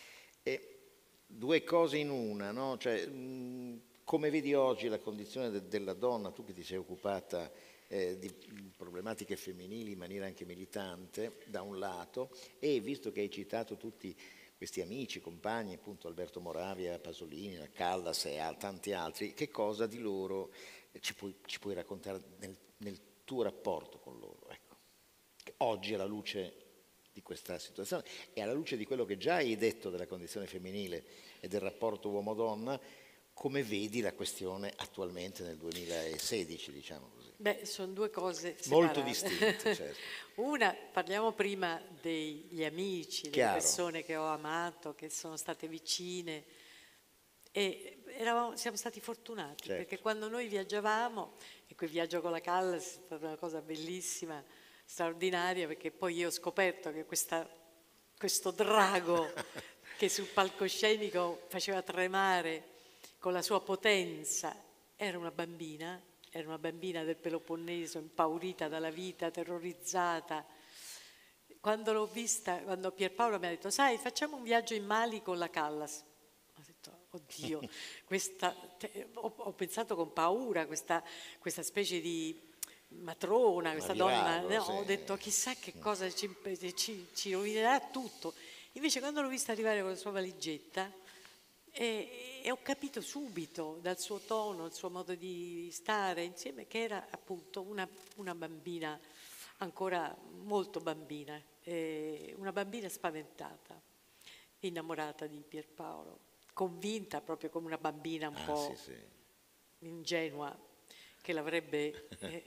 due cose in una, no? Cioè, come vedi oggi la condizione della donna, tu che ti sei occupata di problematiche femminili in maniera anche militante, da un lato, e visto che hai citato tutti questi amici, compagni, appunto Alberto Moravia, Pasolini, Callas e tanti altri, che cosa di loro ci puoi raccontare nel tuo rapporto con loro? Ecco. Oggi, alla luce di questa situazione e alla luce di quello che già hai detto della condizione femminile e del rapporto uomo-donna, come vedi la questione attualmente nel 2016, diciamo così? Beh, sono due cose separate. Molto distinte, certo. Una, parliamo prima degli amici, delle persone che ho amato, che sono state vicine, e siamo stati fortunati, certo. Perché quando noi viaggiavamo, e quel viaggio con la Callas è stata una cosa bellissima, straordinaria, perché poi io ho scoperto che questo drago che sul palcoscenico faceva tremare con la sua potenza era una bambina del Peloponneso, impaurita dalla vita, terrorizzata. Quando l'ho vista, quando Pierpaolo mi ha detto, sai, facciamo un viaggio in Mali con la Callas. Ho detto, oddio, ho pensato con paura, questa specie di matrona, questa donna, no, sì. Ho detto, chissà che cosa ci rovinerà tutto. Invece quando l'ho vista arrivare con la sua valigetta, e ho capito subito dal suo tono, il suo modo di stare insieme, che era appunto una bambina, ancora molto bambina, una bambina spaventata, innamorata di Pierpaolo, convinta proprio come una bambina un po' ingenua, che l'avrebbe,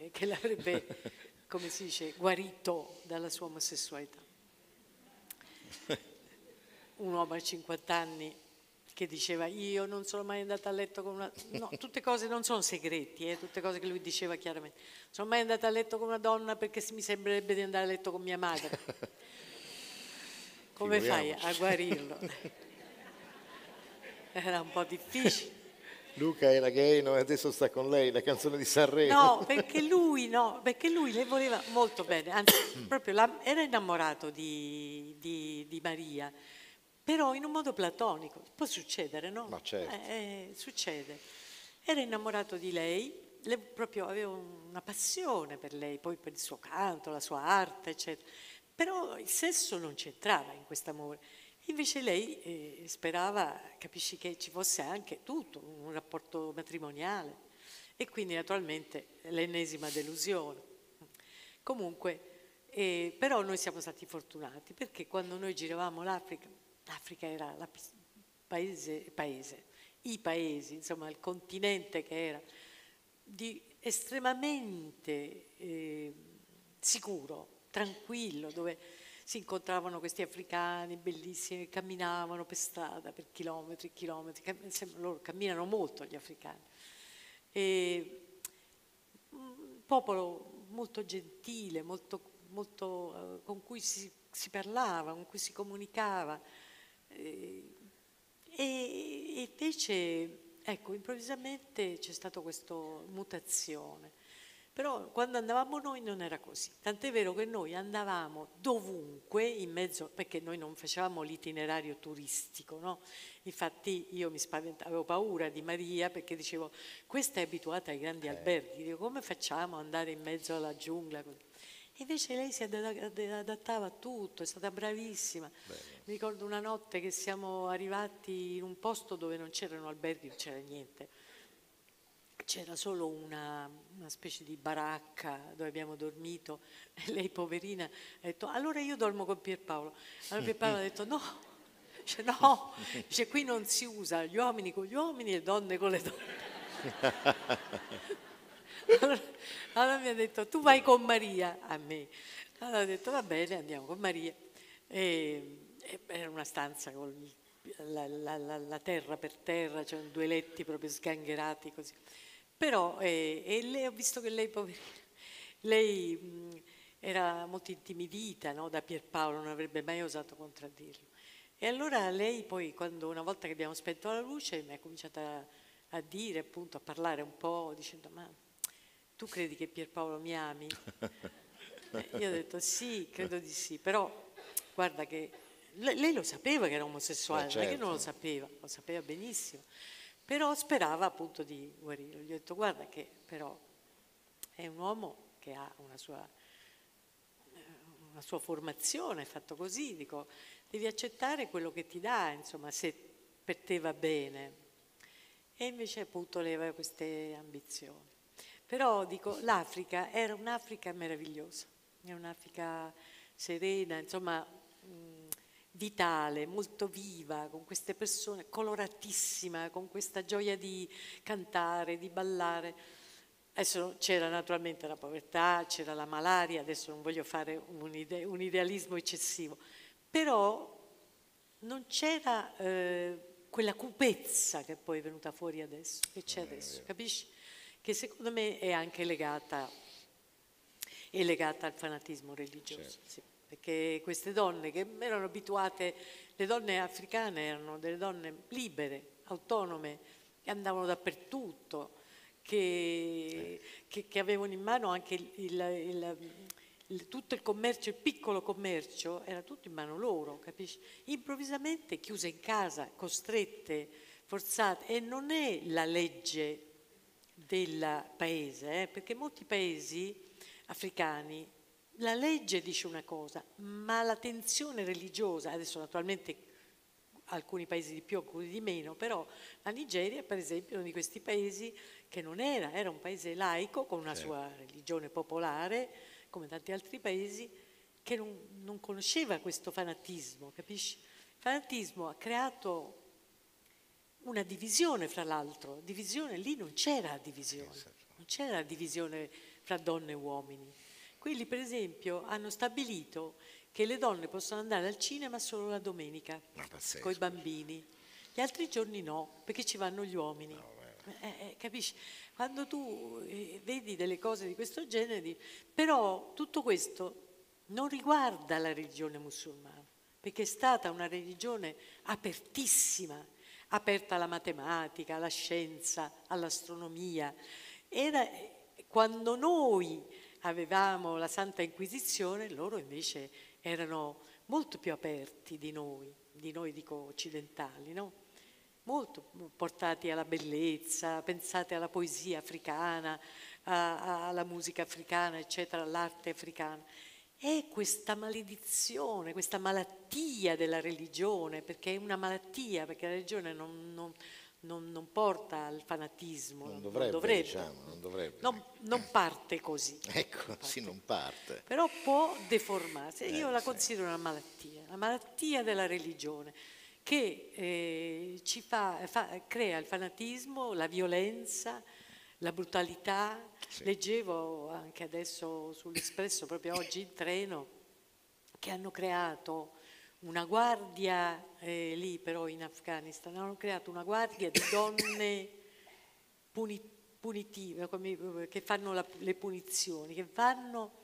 come si dice, guarito dalla sua omosessualità. Un uomo a 50 anni che diceva, io non sono mai andata a letto con una... No, tutte cose non sono segreti, tutte cose che lui diceva chiaramente. Non sono mai andata a letto con una donna perché mi sembrerebbe di andare a letto con mia madre. Come fai a guarirlo? Era un po' difficile. Luca era gay, no? Adesso sta con lei, la canzone di Sanremo. No, perché lui le voleva molto bene, anzi proprio era innamorato di Maria, però in un modo platonico. Può succedere, no? Ma certo. Succede. Era innamorato di lei proprio aveva una passione per lei, poi per il suo canto, la sua arte, eccetera. Però il sesso non c'entrava in quest'amore. Invece lei sperava, capisci, che ci fosse anche tutto, un rapporto matrimoniale. E quindi naturalmente l'ennesima delusione. Comunque, però noi siamo stati fortunati, perché quando noi giravamo l'Africa era paese, i paesi, insomma il continente che era estremamente sicuro, tranquillo, dove si incontravano questi africani bellissimi che camminavano per strada per chilometri e chilometri, loro camminano molto gli africani. Un popolo molto gentile, con cui si parlava, con cui si comunicava. E invece, ecco, improvvisamente c'è stata questa mutazione. Però quando andavamo noi non era così. Tant'è vero che noi andavamo dovunque, in mezzo, perché noi non facevamo l'itinerario turistico, no? Infatti io mi spaventavo, avevo paura di Maria perché dicevo, questa è abituata ai grandi alberghi, dico, come facciamo ad andare in mezzo alla giungla? Invece lei si adattava a tutto, è stata bravissima. Mi ricordo una notte che siamo arrivati in un posto dove non c'erano alberghi, non c'era niente. C'era solo una specie di baracca dove abbiamo dormito e lei, poverina, ha detto, allora io dormo con Pierpaolo. Allora Pierpaolo ha detto, no, dice, qui non si usa gli uomini con gli uomini e le donne con le donne. Allora mi ha detto, tu vai con Maria, a me. Allora ho detto, va bene, andiamo con Maria. Era una stanza con la terra per terra, c'erano 2 letti proprio sgangherati così. Però, e lei, ho visto che lei, poverina, lei era molto intimidita, no, da Pierpaolo, non avrebbe mai osato contraddirlo. E allora lei poi, una volta che abbiamo spento la luce, mi ha cominciato a dire, appunto, a parlare un po', dicendo, ma tu credi che Pierpaolo mi ami? Io ho detto sì, credo di sì, però guarda che lei lo sapeva che era omosessuale, certo. Non è che non lo sapeva benissimo, però sperava appunto di guarirlo. Gli ho detto guarda che però è un uomo che ha una sua formazione, è fatto così, dico, devi accettare quello che ti dà, insomma, se per te va bene. E invece appunto lei aveva queste ambizioni. Però dico, l'Africa era un'Africa meravigliosa, è un'Africa serena, insomma, vitale, molto viva, con queste persone, coloratissima, con questa gioia di cantare, di ballare. Adesso c'era naturalmente la povertà, c'era la malaria, adesso non voglio fare un idealismo eccessivo, però non c'era quella cupezza che poi è venuta fuori adesso, che c'è adesso, capisci? Che secondo me è anche legata al fanatismo religioso, certo. Sì, perché queste donne che erano abituate, le donne africane erano delle donne libere, autonome, che andavano dappertutto, che avevano in mano anche tutto il commercio, il piccolo commercio, era tutto in mano loro, capisci? Improvvisamente chiuse in casa, costrette, forzate, e non è la legge del paese, perché molti paesi africani la legge dice una cosa, ma la tensione religiosa, adesso naturalmente alcuni paesi di più, alcuni di meno, però la Nigeria per esempio è uno di questi paesi che non era un paese laico con una sua religione popolare, come tanti altri paesi, che non conosceva questo fanatismo, capisci? Il fanatismo ha creato una divisione fra l'altro, lì non c'era divisione, non c'era divisione fra donne e uomini. Quelli per esempio hanno stabilito che le donne possono andare al cinema solo la domenica con i bambini, gli altri giorni no, perché ci vanno gli uomini. Capisci? Quando tu vedi delle cose di questo genere, però tutto questo non riguarda la religione musulmana, perché è stata una religione apertissima, aperta alla matematica, alla scienza, all'astronomia. Quando noi avevamo la Santa Inquisizione, loro invece erano molto più aperti di noi dico occidentali, no? Molto portati alla bellezza, pensate alla poesia africana, alla musica africana, eccetera, all'arte africana. È questa maledizione, questa malattia della religione, perché è una malattia, perché la religione non porta al fanatismo. Non dovrebbe. Diciamo, non dovrebbe. Non parte così. Ecco, non parte. Però può deformarsi. Io la considero una malattia, la malattia della religione, che crea il fanatismo, la violenza, la brutalità. Sì. Leggevo anche adesso sull'Espresso, proprio oggi in treno, che hanno creato una guardia, lì però in Afghanistan, hanno creato una guardia di donne punitive, che fanno le punizioni, che vanno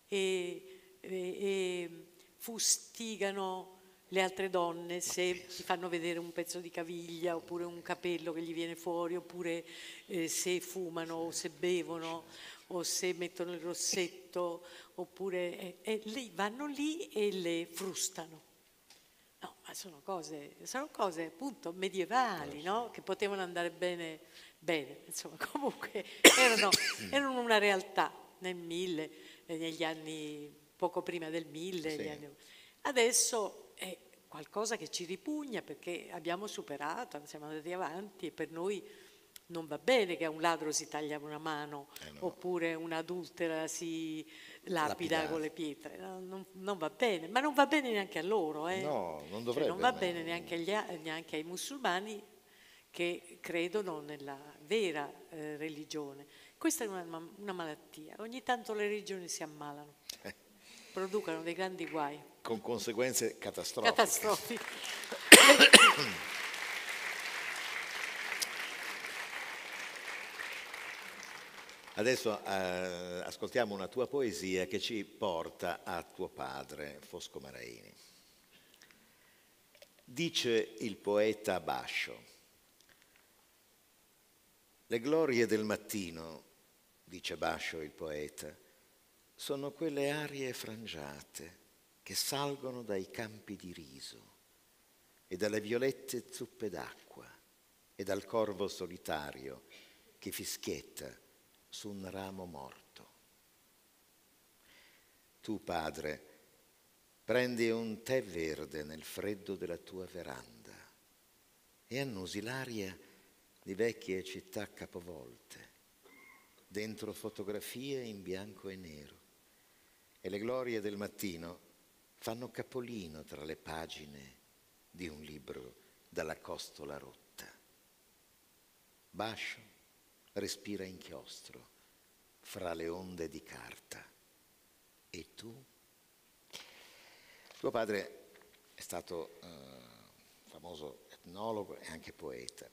e fustigano le altre donne se ti fanno vedere un pezzo di caviglia oppure un capello che gli viene fuori, oppure se fumano o se bevono o se mettono il rossetto, oppure vanno lì e le frustano. No, ma sono cose appunto medievali, no? Che potevano andare bene, insomma, comunque erano una realtà negli anni poco prima del 1000. Sì. Adesso è qualcosa che ci ripugna perché abbiamo superato, siamo andati avanti e per noi non va bene che a un ladro si taglia una mano, No. oppure un'adultera si lapida Lapidata. con le pietre. Non va bene, ma non va bene neanche a loro. No, non Cioè, dovrebbe. non va bene neanche ai musulmani che credono nella vera religione. Questa è una malattia. Ogni tanto le religioni si ammalano, producono dei grandi guai. Con conseguenze catastrofiche. Catastrofiche. Adesso ascoltiamo una tua poesia che ci porta a tuo padre, Fosco Maraini. Dice il poeta Bascio: le glorie del mattino, dice Bascio il poeta, sono quelle arie frangiate che salgono dai campi di riso e dalle violette zuppe d'acqua e dal corvo solitario che fischietta su un ramo morto. Tu, padre, prendi un tè verde nel freddo della tua veranda e annusi l'aria di vecchie città capovolte, dentro fotografie in bianco e nero, e le glorie del mattino fanno capolino tra le pagine di un libro dalla costola rotta. Bascio respira inchiostro fra le onde di carta. E tu? Tuo padre è stato famoso etnologo e anche poeta.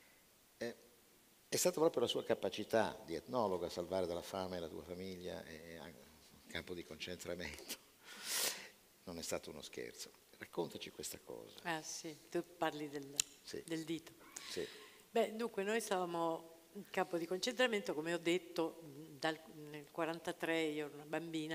È stata proprio la sua capacità di etnologo a salvare dalla fame la tua famiglia e anche un campo di concentramento. Non è stato uno scherzo. Raccontaci questa cosa. Ah sì, tu parli del dito. Sì. Beh, dunque noi stavamo in campo di concentramento, come ho detto, nel 1943, io ero una bambina,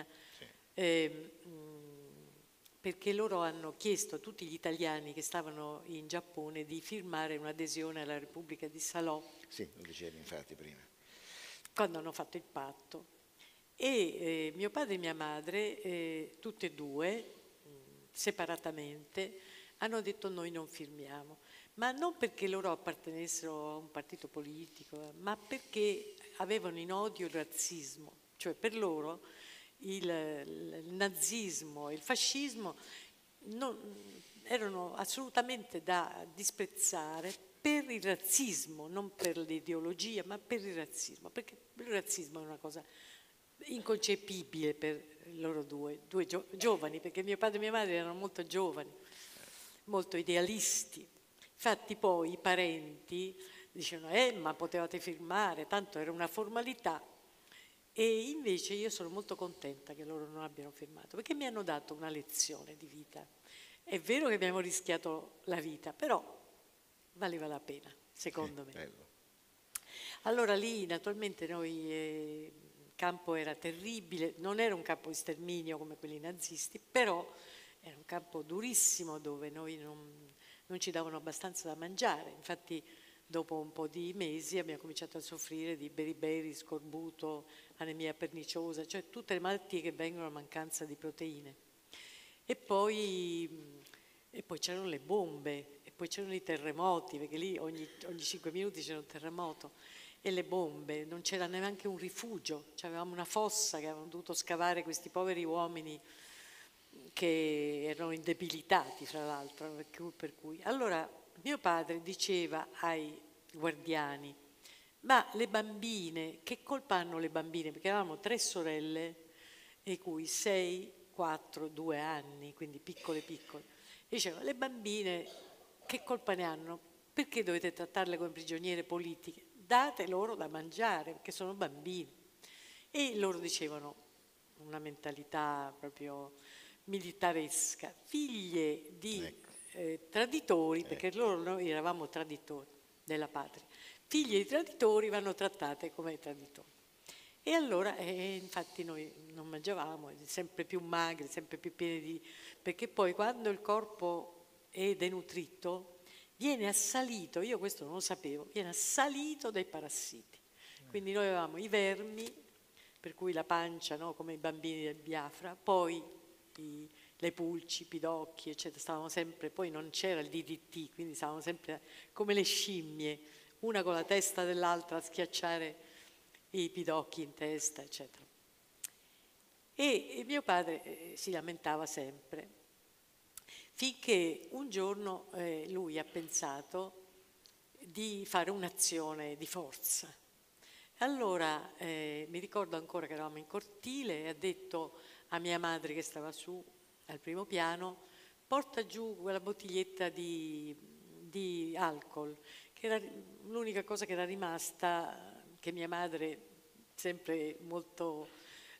perché loro hanno chiesto a tutti gli italiani che stavano in Giappone di firmare un'adesione alla Repubblica di Salò. Sì, lo dicevi infatti prima. Quando hanno fatto il patto. E mio padre e mia madre, tutte e due, separatamente, hanno detto noi non firmiamo. Ma non perché loro appartenessero a un partito politico, ma perché avevano in odio il razzismo. Cioè per loro il nazismo e il fascismo erano assolutamente da disprezzare per il razzismo, non per l'ideologia, ma per il razzismo, perché il razzismo è una cosa inconcepibile per loro due giovani, perché mio padre e mia madre erano molto giovani, molto idealisti. Infatti poi i parenti dicevano ma potevate firmare, tanto era una formalità. E invece io sono molto contenta che loro non abbiano firmato, perché mi hanno dato una lezione di vita. È vero che abbiamo rischiato la vita, però valeva la pena, secondo me. Bello. Allora lì naturalmente noi, il campo era terribile, non era un campo di sterminio come quelli nazisti, però era un campo durissimo dove noi non ci davano abbastanza da mangiare. Infatti dopo un po' di mesi abbiamo cominciato a soffrire di beriberi, scorbuto, anemia perniciosa, cioè tutte le malattie che vengono a mancanza di proteine. E poi c'erano le bombe, e poi c'erano i terremoti, perché lì ogni 5 minuti c'era un terremoto, e le bombe, non c'era neanche un rifugio, avevamo una fossa che avevano dovuto scavare questi poveri uomini che erano indebilitati fra l'altro, per cui. Allora mio padre diceva ai guardiani: ma le bambine, che colpa hanno le bambine? Perché avevamo 3 sorelle, e cui 6, 4, 2 anni, quindi piccole piccole. E diceva: le bambine che colpa ne hanno? Perché dovete trattarle come prigioniere politiche? Date loro da mangiare, perché sono bambini. E loro dicevano, una mentalità proprio militaresca, figlie di traditori, perché noi eravamo traditori della patria, figlie di traditori vanno trattate come traditori. E allora infatti noi non mangiavamo, sempre più magri, sempre più pieni di... perché poi quando il corpo è denutrito viene assalito, io questo non lo sapevo, viene assalito dai parassiti. Quindi noi avevamo i vermi, per cui la pancia, no, come i bambini del Biafra, poi le pulci, i pidocchi, eccetera, stavamo sempre, poi non c'era il DDT, quindi stavamo sempre come le scimmie, una con la testa dell'altra a schiacciare i pidocchi in testa, eccetera. E mio padre si lamentava sempre, finché un giorno lui ha pensato di fare un'azione di forza. Allora mi ricordo ancora che eravamo in cortile e ha detto a mia madre che stava su al primo piano: porta giù quella bottiglietta di alcol, che era l'unica cosa che era rimasta, che mia madre, sempre molto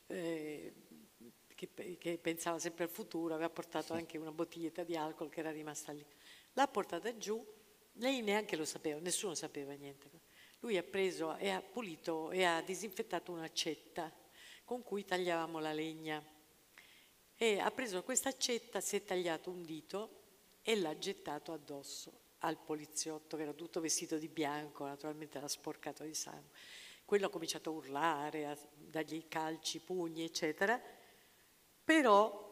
che pensava sempre al futuro, aveva portato anche una bottiglietta di alcol che era rimasta lì. L'ha portata giù, lei neanche lo sapeva, nessuno sapeva niente. Lui ha preso e ha pulito e ha disinfettato un'accetta con cui tagliavamo la legna. E ha preso questa accetta, si è tagliato un dito e l'ha gettato addosso al poliziotto, che era tutto vestito di bianco, naturalmente era sporcato di sangue. Quello ha cominciato a urlare, a dargli calci, pugni, eccetera. Però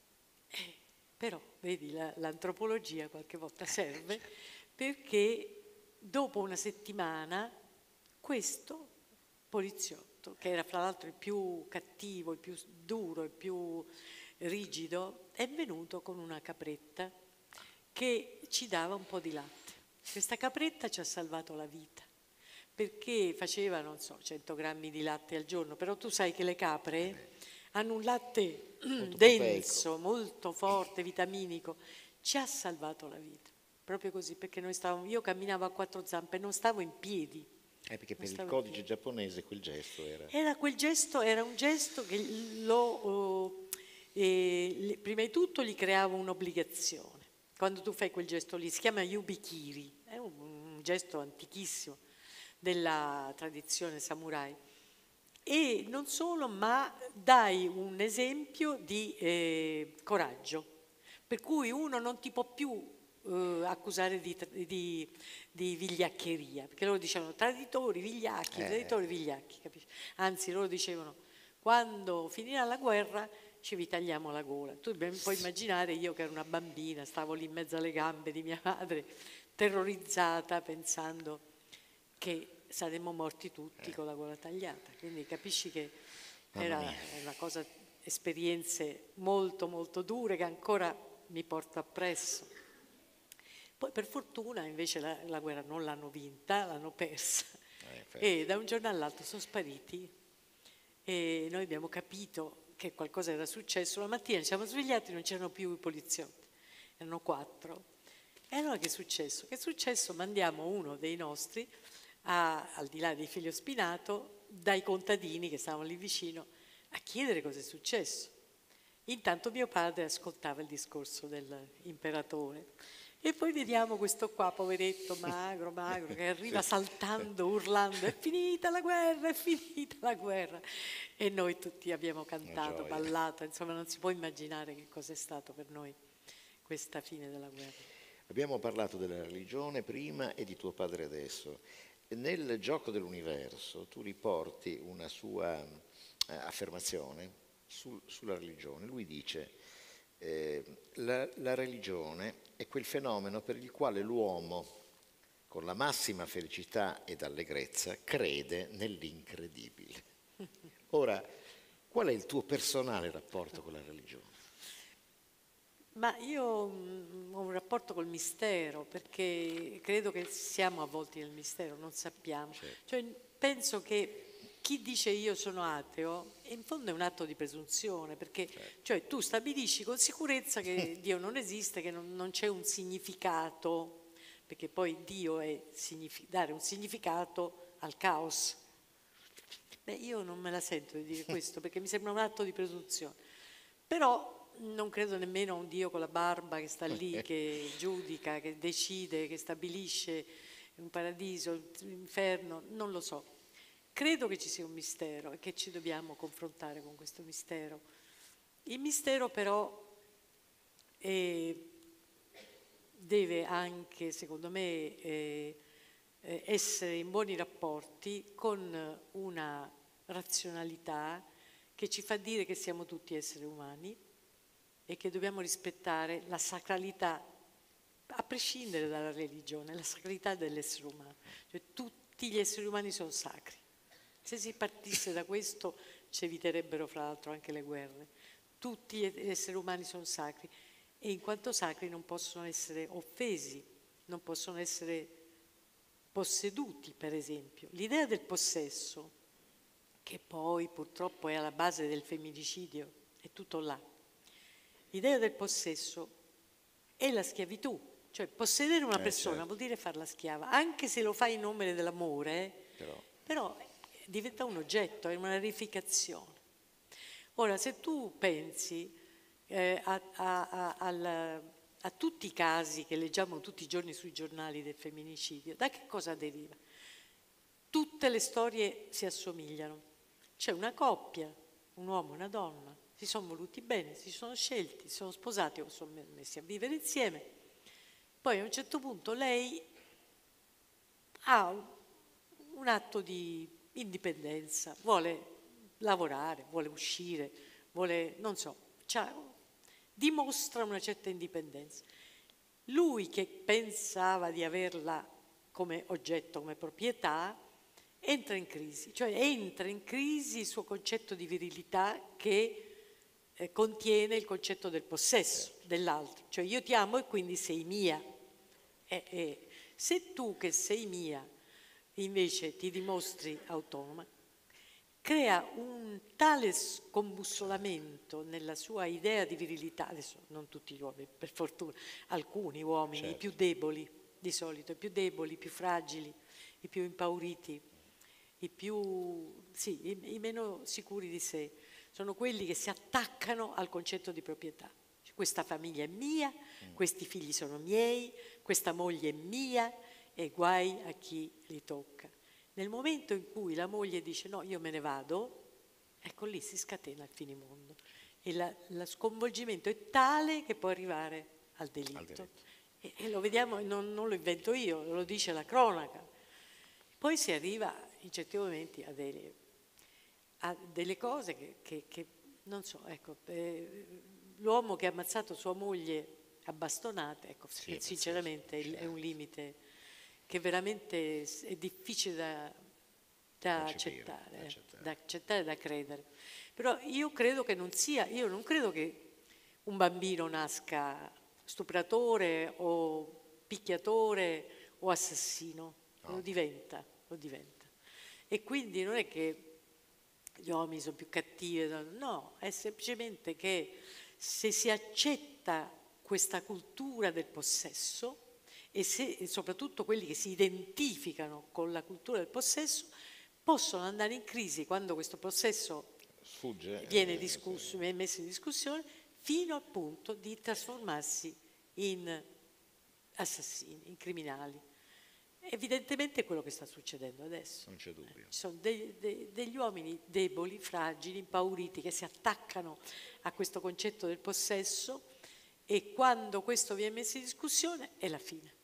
vedi, l'antropologia qualche volta serve, perché dopo una settimana questo poliziotto, che era fra l'altro il più cattivo, il più duro, il più rigido, è venuto con una capretta che ci dava un po' di latte. Questa capretta ci ha salvato la vita, perché faceva, non so, 100 grammi di latte al giorno, però tu sai che le capre hanno un latte molto denso, molto forte, vitaminico. Ci ha salvato la vita, proprio così, perché io camminavo a 4 zampe, non stavo in piedi. Perché per il codice giapponese quel gesto era... Era un gesto che prima di tutto gli creava un'obbligazione. Quando tu fai quel gesto lì, si chiama yubikiri, è un gesto antichissimo della tradizione samurai. E non solo, ma dai un esempio di coraggio, per cui uno non ti può più accusare di vigliaccheria, perché loro dicevano traditori, vigliacchi, capisci? Anzi, loro dicevano: quando finirà la guerra ci vi tagliamo la gola. Tu puoi immaginare, io che ero una bambina, stavo lì in mezzo alle gambe di mia madre, terrorizzata, pensando che saremmo morti tutti con la gola tagliata. Quindi capisci che era una cosa, esperienze molto molto dure che ancora mi porto appresso. Poi per fortuna invece la guerra non l'hanno vinta, l'hanno persa, e da un giorno all'altro sono spariti e noi abbiamo capito che qualcosa era successo. La mattina ci siamo svegliati, non c'erano più i poliziotti, erano 4. E allora che è successo? Che è successo? Mandiamo uno dei nostri, al di là di Figlio Spinato, dai contadini che stavano lì vicino, a chiedere cosa è successo. Intanto mio padre ascoltava il discorso dell'imperatore. E poi vediamo questo qua, poveretto, magro, che arriva saltando, urlando: è finita la guerra, è finita la guerra. E noi tutti abbiamo cantato, ballato, insomma non si può immaginare che cosa è stato per noi questa fine della guerra. Abbiamo parlato della religione prima e di tuo padre adesso. Nel Gioco dell'universo tu riporti una sua affermazione sulla religione. Lui dice: la religione è quel fenomeno per il quale l'uomo, con la massima felicità ed allegrezza, crede nell'incredibile. Ora, qual è il tuo personale rapporto con la religione? Ma io ho un rapporto col mistero, perché credo che siamo avvolti nel mistero, non sappiamo. Certo. Cioè, penso che chi dice io sono ateo, in fondo è un atto di presunzione, perché cioè, tu stabilisci con sicurezza che Dio non esiste, che non c'è un significato, perché poi Dio è dare un significato al caos. Beh, io non me la sento di dire questo, perché mi sembra un atto di presunzione. Però non credo nemmeno a un Dio con la barba che sta lì, che giudica, che decide, che stabilisce un paradiso, un inferno, non lo so. Credo che ci sia un mistero e che ci dobbiamo confrontare con questo mistero. Il mistero però deve anche, secondo me, essere in buoni rapporti con una razionalità che ci fa dire che siamo tutti esseri umani e che dobbiamo rispettare la sacralità, a prescindere dalla religione, la sacralità dell'essere umano. Cioè, tutti gli esseri umani sono sacri. Se si partisse da questo ci eviterebbero fra l'altro anche le guerre. Tutti gli esseri umani sono sacri e in quanto sacri non possono essere offesi, non possono essere posseduti, per esempio. L'idea del possesso, che poi purtroppo è alla base del femminicidio, è tutto là. L'idea del possesso è la schiavitù, cioè possedere una persona certo. vuol dire farla schiava, anche se lo fai in nome dell'amore, però diventa un oggetto, è una reificazione. Ora, se tu pensi a tutti i casi che leggiamo tutti i giorni sui giornali del femminicidio, da che cosa deriva? Tutte le storie si assomigliano. C'è una coppia, un uomo e una donna, si sono voluti bene, si sono scelti, si sono sposati o sono messi a vivere insieme. Poi a un certo punto lei ha un atto di indipendenza, vuole lavorare, vuole uscire, vuole, non so, dimostra una certa indipendenza. Lui che pensava di averla come oggetto, come proprietà, entra in crisi, cioè entra in crisi il suo concetto di virilità che contiene il concetto del possesso dell'altro, cioè io ti amo e quindi sei mia. Se tu che sei mia invece ti dimostri autonoma, crea un tale scombussolamento nella sua idea di virilità, adesso non tutti gli uomini, per fortuna, alcuni uomini, i più deboli, di solito, i più deboli, i più fragili, i più impauriti, i meno sicuri di sé, sono quelli che si attaccano al concetto di proprietà. Cioè, questa famiglia è mia, questi figli sono miei, questa moglie è mia e guai a chi li tocca. Nel momento in cui la moglie dice no, io me ne vado, ecco lì si scatena il finimondo e lo sconvolgimento è tale che può arrivare al delitto. E lo vediamo, non lo invento io, lo dice la cronaca. Poi si arriva in certi momenti a delle cose che non so, ecco, l'uomo che ha ammazzato sua moglie a bastonate, ecco, sinceramente è un limite che veramente è difficile da accettare, da credere. Però io credo che io non credo che un bambino nasca stupratore o picchiatore o assassino, lo diventa. E quindi non è che gli uomini sono più cattivi, no, è semplicemente che se si accetta questa cultura del possesso e soprattutto quelli che si identificano con la cultura del possesso possono andare in crisi quando questo possesso viene discusso, viene messo in discussione, fino al punto di trasformarsi in assassini, in criminali. Evidentemente è quello che sta succedendo adesso. Non c'è dubbio. Ci sono degli uomini deboli, fragili, impauriti, che si attaccano a questo concetto del possesso e quando questo viene messo in discussione è la fine.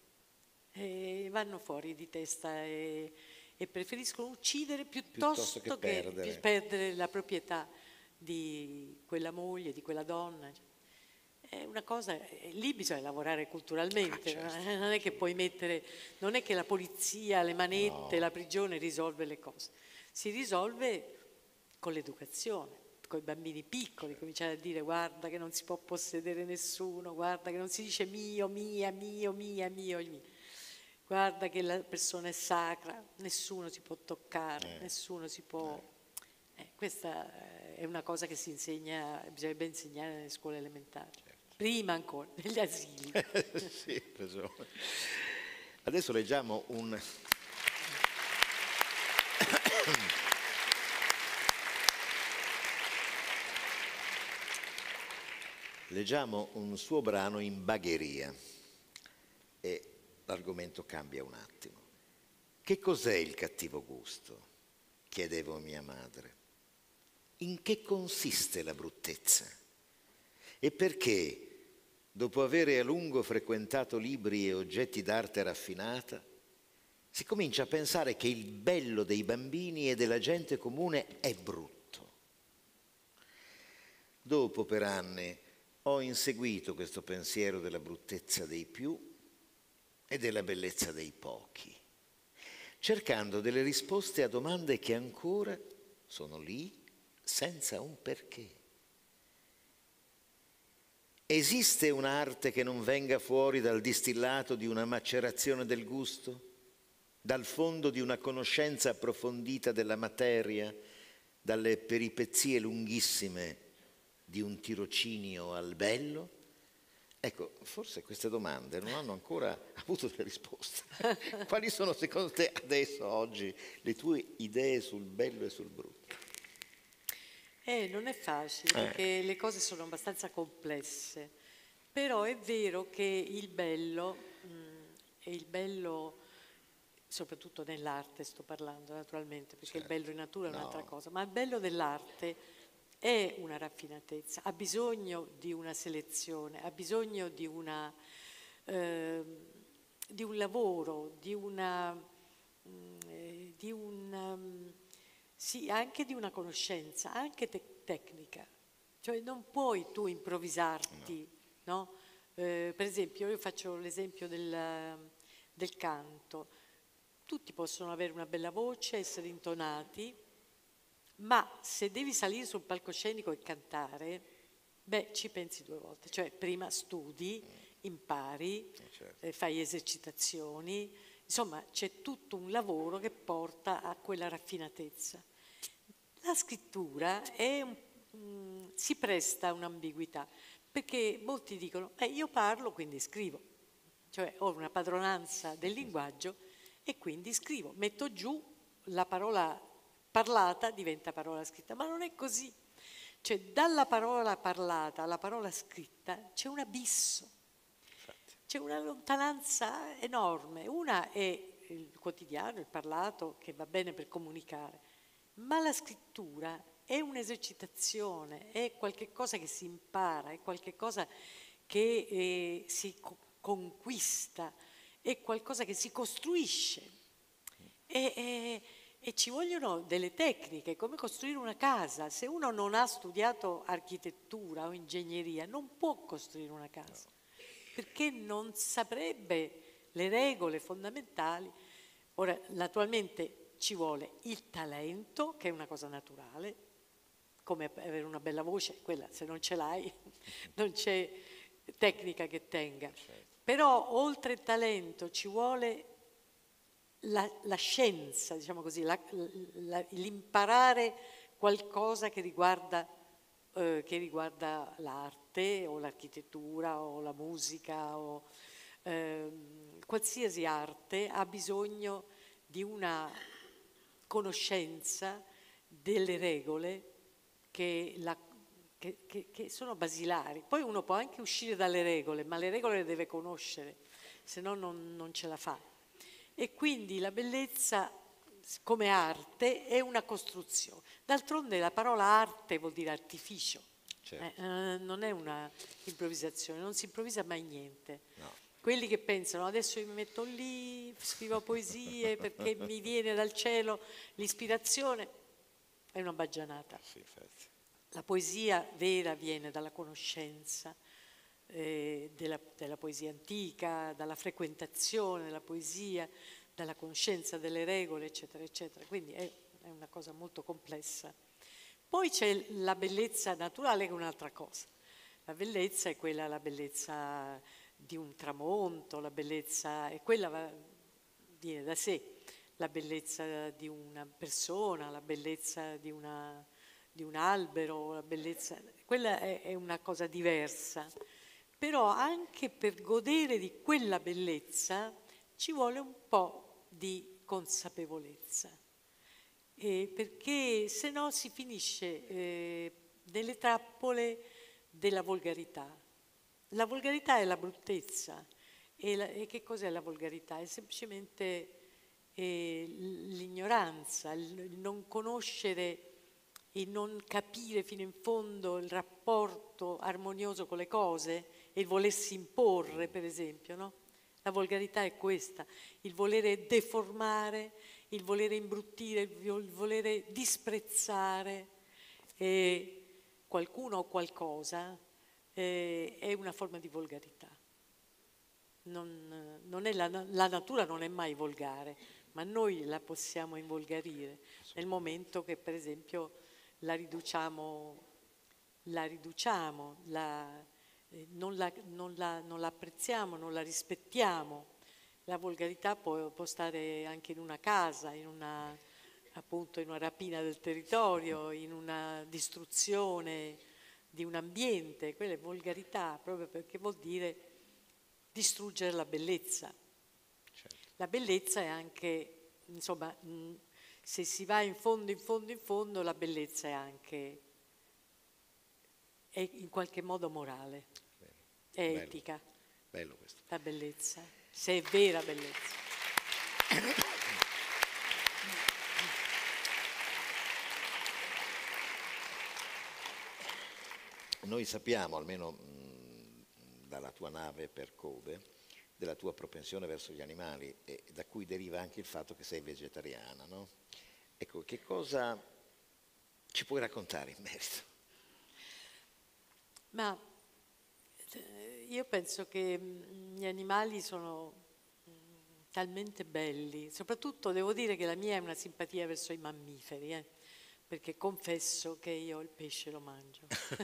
E vanno fuori di testa e preferiscono uccidere piuttosto che perdere la proprietà di quella moglie, di quella donna. È una cosa, lì bisogna lavorare culturalmente, non è che puoi non è che la polizia, le manette, la prigione risolve le cose, si risolve con l'educazione, con i bambini piccoli, cominciare a dire guarda che non si può possedere nessuno, guarda che non si dice mio, mia, mio, mia, mio, mio. Guarda che la persona è sacra, nessuno si può toccare, nessuno si può... questa è una cosa che si insegna, bisognerebbe insegnare nelle scuole elementari, prima ancora, negli asili. Sì, hai ragione. Adesso leggiamo un... Leggiamo un suo brano in Bagheria e l'argomento cambia un attimo. Che cos'è il cattivo gusto? Chiedevo a mia madre. In che consiste la bruttezza? E perché, dopo avere a lungo frequentato libri e oggetti d'arte raffinata, si comincia a pensare che il bello dei bambini e della gente comune è brutto? Dopo, per anni, ho inseguito questo pensiero della bruttezza dei più e della bellezza dei pochi, cercando delle risposte a domande che ancora sono lì senza un perché. Esiste un'arte che non venga fuori dal distillato di una macerazione del gusto, dal fondo di una conoscenza approfondita della materia, dalle peripezie lunghissime di un tirocinio al bello? Ecco, forse queste domande non hanno ancora avuto delle risposte. Quali sono secondo te adesso, oggi, le tue idee sul bello e sul brutto? Non è facile perché le cose sono abbastanza complesse, però è vero che il bello, e il bello soprattutto nell'arte sto parlando naturalmente, perché il bello in natura è un'altra cosa, ma il bello dell'arte è una raffinatezza, ha bisogno di una selezione, ha bisogno di un lavoro, sì, anche di una conoscenza, anche tecnica. Cioè non puoi tu improvvisarti, no? Per esempio, io faccio l'esempio del canto. Tutti possono avere una bella voce, essere intonati, ma se devi salire sul palcoscenico e cantare, beh, ci pensi due volte. Cioè prima studi, impari, fai esercitazioni, insomma c'è tutto un lavoro che porta a quella raffinatezza. La scrittura si presta a un'ambiguità, perché molti dicono io parlo quindi scrivo, cioè ho una padronanza del linguaggio e quindi scrivo, metto giù la parola parlata diventa parola scritta, ma non è così. Cioè dalla parola parlata alla parola scritta c'è un abisso, c'è una lontananza enorme. Una è il quotidiano, il parlato, che va bene per comunicare, ma la scrittura è un'esercitazione, è qualcosa che si impara, è qualcosa che si conquista, è qualcosa che si costruisce. E ci vogliono delle tecniche, come costruire una casa. Se uno non ha studiato architettura o ingegneria, non può costruire una casa, perché non saprebbe le regole fondamentali. Ora, naturalmente ci vuole il talento, che è una cosa naturale, come avere una bella voce, quella se non ce l'hai non c'è tecnica che tenga. Però oltre il talento ci vuole la scienza, diciamo così, l'imparare qualcosa che riguarda l'arte o l'architettura o la musica o qualsiasi arte ha bisogno di una conoscenza delle regole che sono basilari. Poi uno può anche uscire dalle regole, ma le regole le deve conoscere, se no non ce la fa. E quindi la bellezza come arte è una costruzione. D'altronde la parola arte vuol dire artificio, non è una improvvisazione, non si improvvisa mai niente. No. Quelli che pensano adesso io mi metto lì, scrivo poesie perché mi viene dal cielo l'ispirazione, è una baggianata. Sì, la poesia vera viene dalla conoscenza della poesia antica, dalla frequentazione della poesia, dalla conoscenza delle regole, eccetera, eccetera. Quindi è una cosa molto complessa. Poi c'è la bellezza naturale che è un'altra cosa. La bellezza è quella, la bellezza di un tramonto, la bellezza è quella, viene da sé, la bellezza di una persona, la bellezza di un albero, la bellezza, quella è una cosa diversa. Però anche per godere di quella bellezza ci vuole un po' di consapevolezza, perché se no si finisce nelle trappole della volgarità. La volgarità è la bruttezza. E che cos'è la volgarità? È semplicemente l'ignoranza, il non conoscere, il non capire fino in fondo il rapporto armonioso con le cose e il volersi imporre, per esempio, no? La volgarità è questa, il volere deformare, il volere imbruttire, il volere disprezzare qualcuno o qualcosa, è una forma di volgarità. La natura non è mai volgare, ma noi la possiamo involgarire nel momento che, per esempio, la riduciamo, non la apprezziamo, non la rispettiamo. La volgarità può stare anche in una casa, appunto in una rapina del territorio, in una distruzione di un ambiente. Quella è volgarità, proprio perché vuol dire distruggere la bellezza. Certo. La bellezza è anche, insomma, se si va in fondo, la bellezza è in qualche modo morale, è etica. Bello questo. La bellezza, se è vera bellezza. Noi sappiamo, almeno dalla tua nave per Code, della tua propensione verso gli animali, e da cui deriva anche il fatto che sei vegetariana, no? Ecco, che cosa ci puoi raccontare in merito? Ma io penso che gli animali sono talmente belli, soprattutto devo dire che la mia è una simpatia verso i mammiferi, perché confesso che io il pesce lo mangio.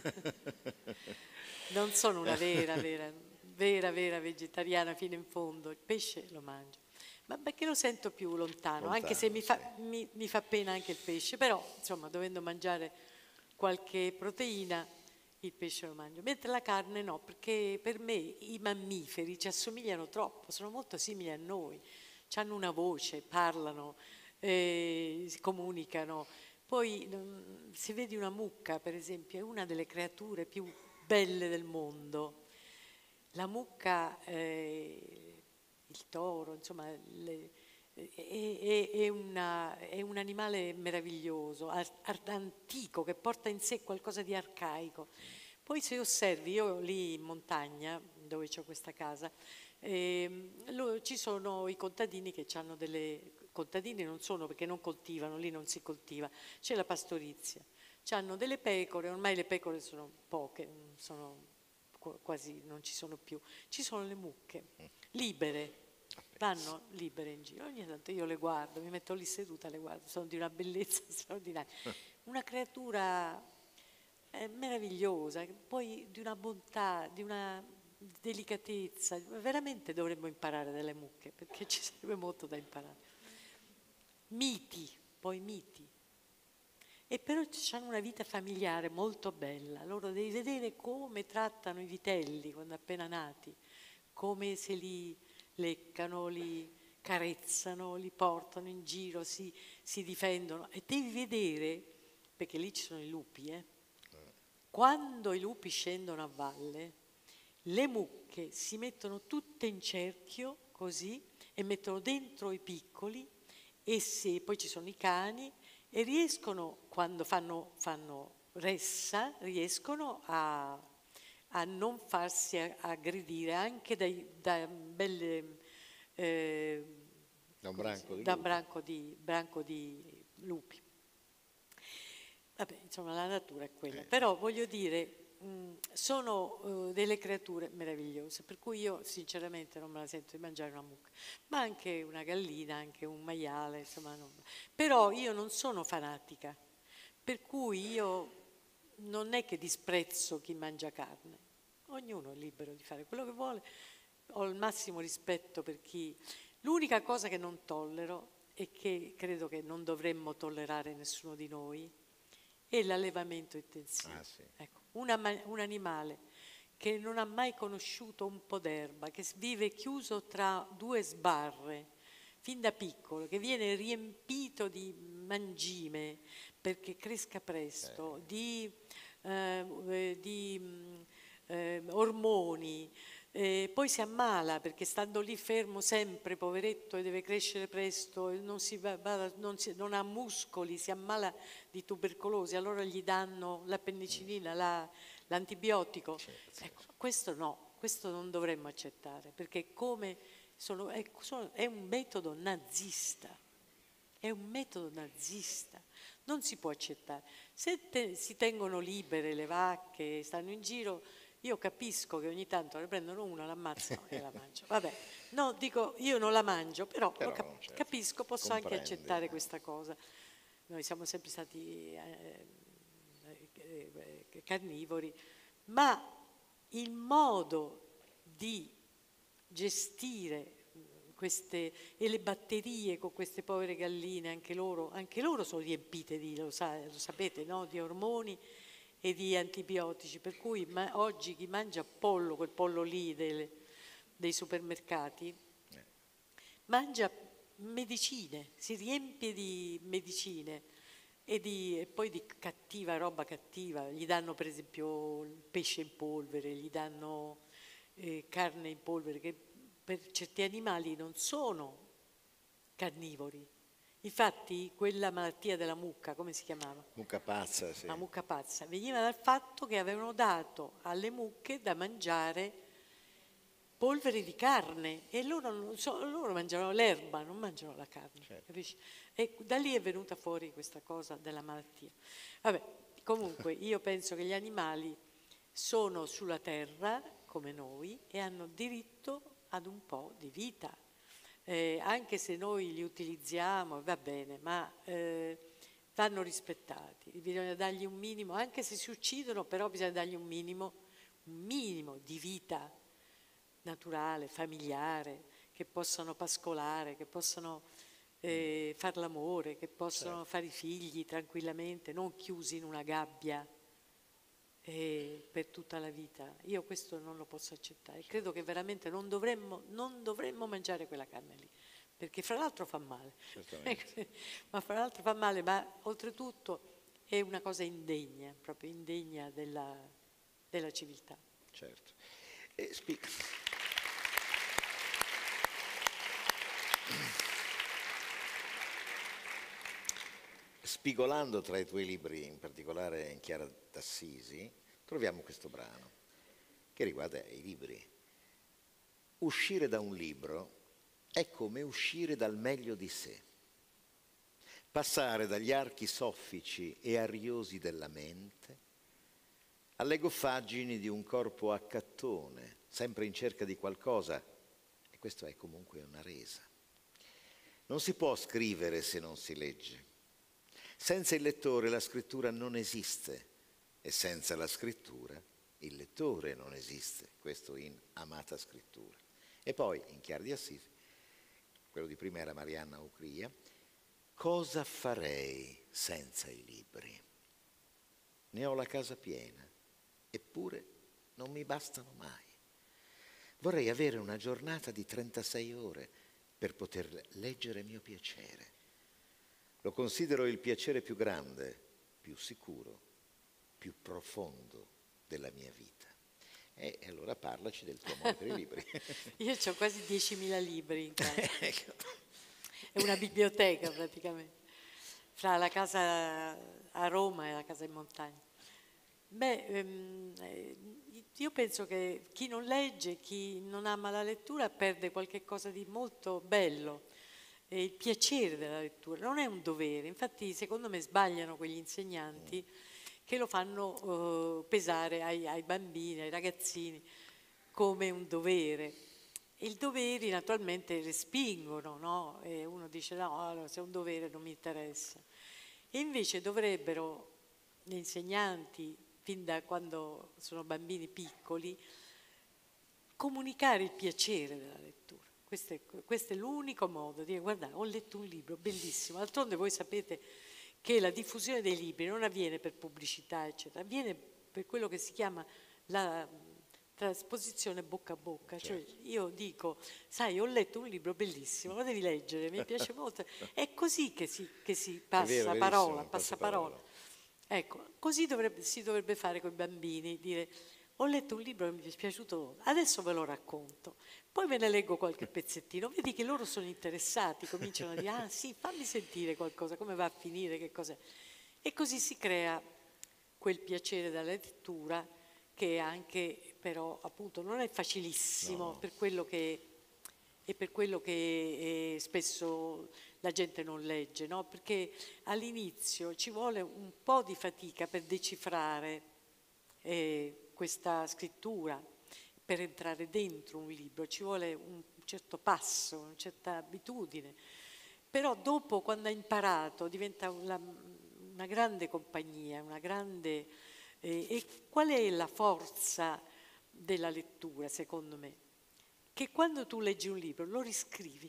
Non sono una vera vegetariana fino in fondo, il pesce lo mangio, ma perché lo sento più lontano, anche se mi fa pena anche il pesce, però insomma dovendo mangiare qualche proteina il pesce lo mangio, mentre la carne no, perché per me i mammiferi ci assomigliano troppo, sono molto simili a noi, hanno una voce, parlano, si comunicano. Poi se vedi una mucca, per esempio, è una delle creature più belle del mondo. La mucca, il toro, insomma, è un animale meraviglioso, antico, che porta in sé qualcosa di arcaico. Poi se osservi, io lì in montagna, dove c'ho questa casa, ci sono i contadini che hanno contadini non sono perché non coltivano, lì non si coltiva, c'è la pastorizia. Hanno delle pecore, ormai le pecore sono poche, quasi non ci sono più. Ci sono le mucche, libere, vanno libere in giro. Ogni tanto io le guardo, mi metto lì seduta, le guardo, sono di una bellezza straordinaria. Una creatura meravigliosa, poi di una bontà, di una delicatezza. Veramente dovremmo imparare dalle mucche, perché ci sarebbe molto da imparare. Miti. E però hanno una vita familiare molto bella. Loro devi vedere come trattano i vitelli quando appena nati, come se li leccano, li carezzano, li portano in giro, si difendono. E devi vedere, perché lì ci sono i lupi, quando i lupi scendono a valle, le mucche si mettono tutte in cerchio così e mettono dentro i piccoli, e poi ci sono i cani, e riescono, quando fanno ressa, riescono a non farsi aggredire anche da branco di lupi. Vabbè, insomma, la natura è quella. Però voglio dire, sono delle creature meravigliose, per cui io sinceramente non me la sento di mangiare una mucca, ma anche una gallina, anche un maiale, insomma. Però io non sono fanatica, Per cui io non è che disprezzo chi mangia carne, ognuno è libero di fare quello che vuole, ho il massimo rispetto per chi... L'unica cosa che non tollero e che credo che non dovremmo tollerare nessuno di noi è l'allevamento intensivo. Sì. Ecco, un animale che non ha mai conosciuto un po' d'erba, che vive chiuso tra due sbarre, fin da piccolo, che viene riempito di mangime perché cresca presto, di ormoni, poi si ammala perché stando lì fermo sempre, poveretto, e deve crescere presto, e non ha muscoli, si ammala di tubercolosi, allora gli danno la penicillina, l'antibiotico. Ecco, questo no, questo non dovremmo accettare, perché è un metodo nazista. È un metodo nazista, non si può accettare. Se si tengono libere le vacche, stanno in giro, io capisco che ogni tanto ne prendono una, l'ammazzano e la mangiano. Vabbè, no, dico, io non la mangio, però certo, capisco, posso comprende. anche accettare questa cosa. Noi siamo sempre stati carnivori, ma il modo di gestire e le batterie con queste povere galline, anche loro sono riempite lo sapete, no? Di ormoni e di antibiotici, per cui oggi chi mangia pollo, quel pollo lì dei supermercati, mangia medicine, si riempie di medicine e poi di roba cattiva. Gli danno per esempio il pesce in polvere, gli danno carne in polvere, che per certi animali non sono carnivori. Infatti quella malattia della mucca, come si chiamava? Mucca pazza, sì. La mucca pazza, veniva dal fatto che avevano dato alle mucche da mangiare polvere di carne e loro mangiano l'erba, non mangiano la carne, certo. Capisci? E da lì è venuta fuori questa cosa della malattia. Vabbè, comunque io penso che gli animali sono sulla terra come noi e hanno diritto ad un po' di vita, anche se noi li utilizziamo, va bene, ma vanno rispettati, bisogna dargli un minimo, anche se si uccidono, però bisogna dargli un minimo di vita naturale, familiare, che possano pascolare, che possano far l'amore, che possono fare i figli tranquillamente, non chiusi in una gabbia per tutta la vita. Io questo non lo posso accettare. Credo che veramente non dovremmo mangiare quella carne lì, perché fra l'altro fa male. Ma fra l'altro fa male, ma oltretutto è una cosa indegna, proprio indegna della civiltà. Certo. Spigolando tra i tuoi libri, in particolare in Chiara d'Assisi, troviamo questo brano che riguarda i libri. Uscire da un libro è come uscire dal meglio di sé. Passare dagli archi soffici e ariosi della mente alle goffaggini di un corpo accattone, sempre in cerca di qualcosa, e questo è comunque una resa. Non si può scrivere se non si legge. Senza il lettore la scrittura non esiste e senza la scrittura il lettore non esiste, questo in Amata Scrittura. E poi in Chiara di Assisi, quello di prima era Marianna Ucria, cosa farei senza i libri? Ne ho la casa piena, eppure non mi bastano mai. Vorrei avere una giornata di 36 ore per poter leggere a mio piacere. Lo considero il piacere più grande, più sicuro, più profondo della mia vita. E allora parlaci del tuo amore per i libri. Io ho quasi 10.000 libri in casa. È una biblioteca praticamente, fra la casa a Roma e la casa in montagna. Io penso che chi non legge, chi non ama la lettura perde qualche cosa di molto bello. Il piacere della lettura non è un dovere, infatti secondo me sbagliano quegli insegnanti che lo fanno pesare ai bambini, ai ragazzini come un dovere. E i doveri naturalmente respingono, no? E uno dice no, allora, se è un dovere non mi interessa. E invece dovrebbero gli insegnanti, fin da quando sono bambini piccoli, comunicare il piacere della lettura. Questo è l'unico modo di dire: guarda, ho letto un libro bellissimo. D'altronde voi sapete che la diffusione dei libri non avviene per pubblicità, eccetera, avviene per quello che si chiama la trasposizione bocca a bocca. Certo. Cioè io dico: sai, ho letto un libro bellissimo, lo devi leggere, mi piace molto. È così che si passa vero, parola, verissimo, passa parola. Ecco, così si dovrebbe fare con i bambini, dire: ho letto un libro che mi è piaciuto, adesso ve lo racconto, poi ve ne leggo qualche pezzettino, vedi che loro sono interessati, cominciano a dire: ah sì, fammi sentire qualcosa, come va a finire, che cos'è. E così si crea quel piacere dalla lettura, che anche però appunto non è facilissimo, No. per quello che spesso la gente non legge, no? Perché all'inizio ci vuole un po' di fatica per decifrare questa scrittura, per entrare dentro un libro, ci vuole un certo passo, una certa abitudine. Però dopo, quando ha imparato, diventa una grande compagnia, una grande... e qual è la forza della lettura, secondo me? Che quando tu leggi un libro lo riscrivi,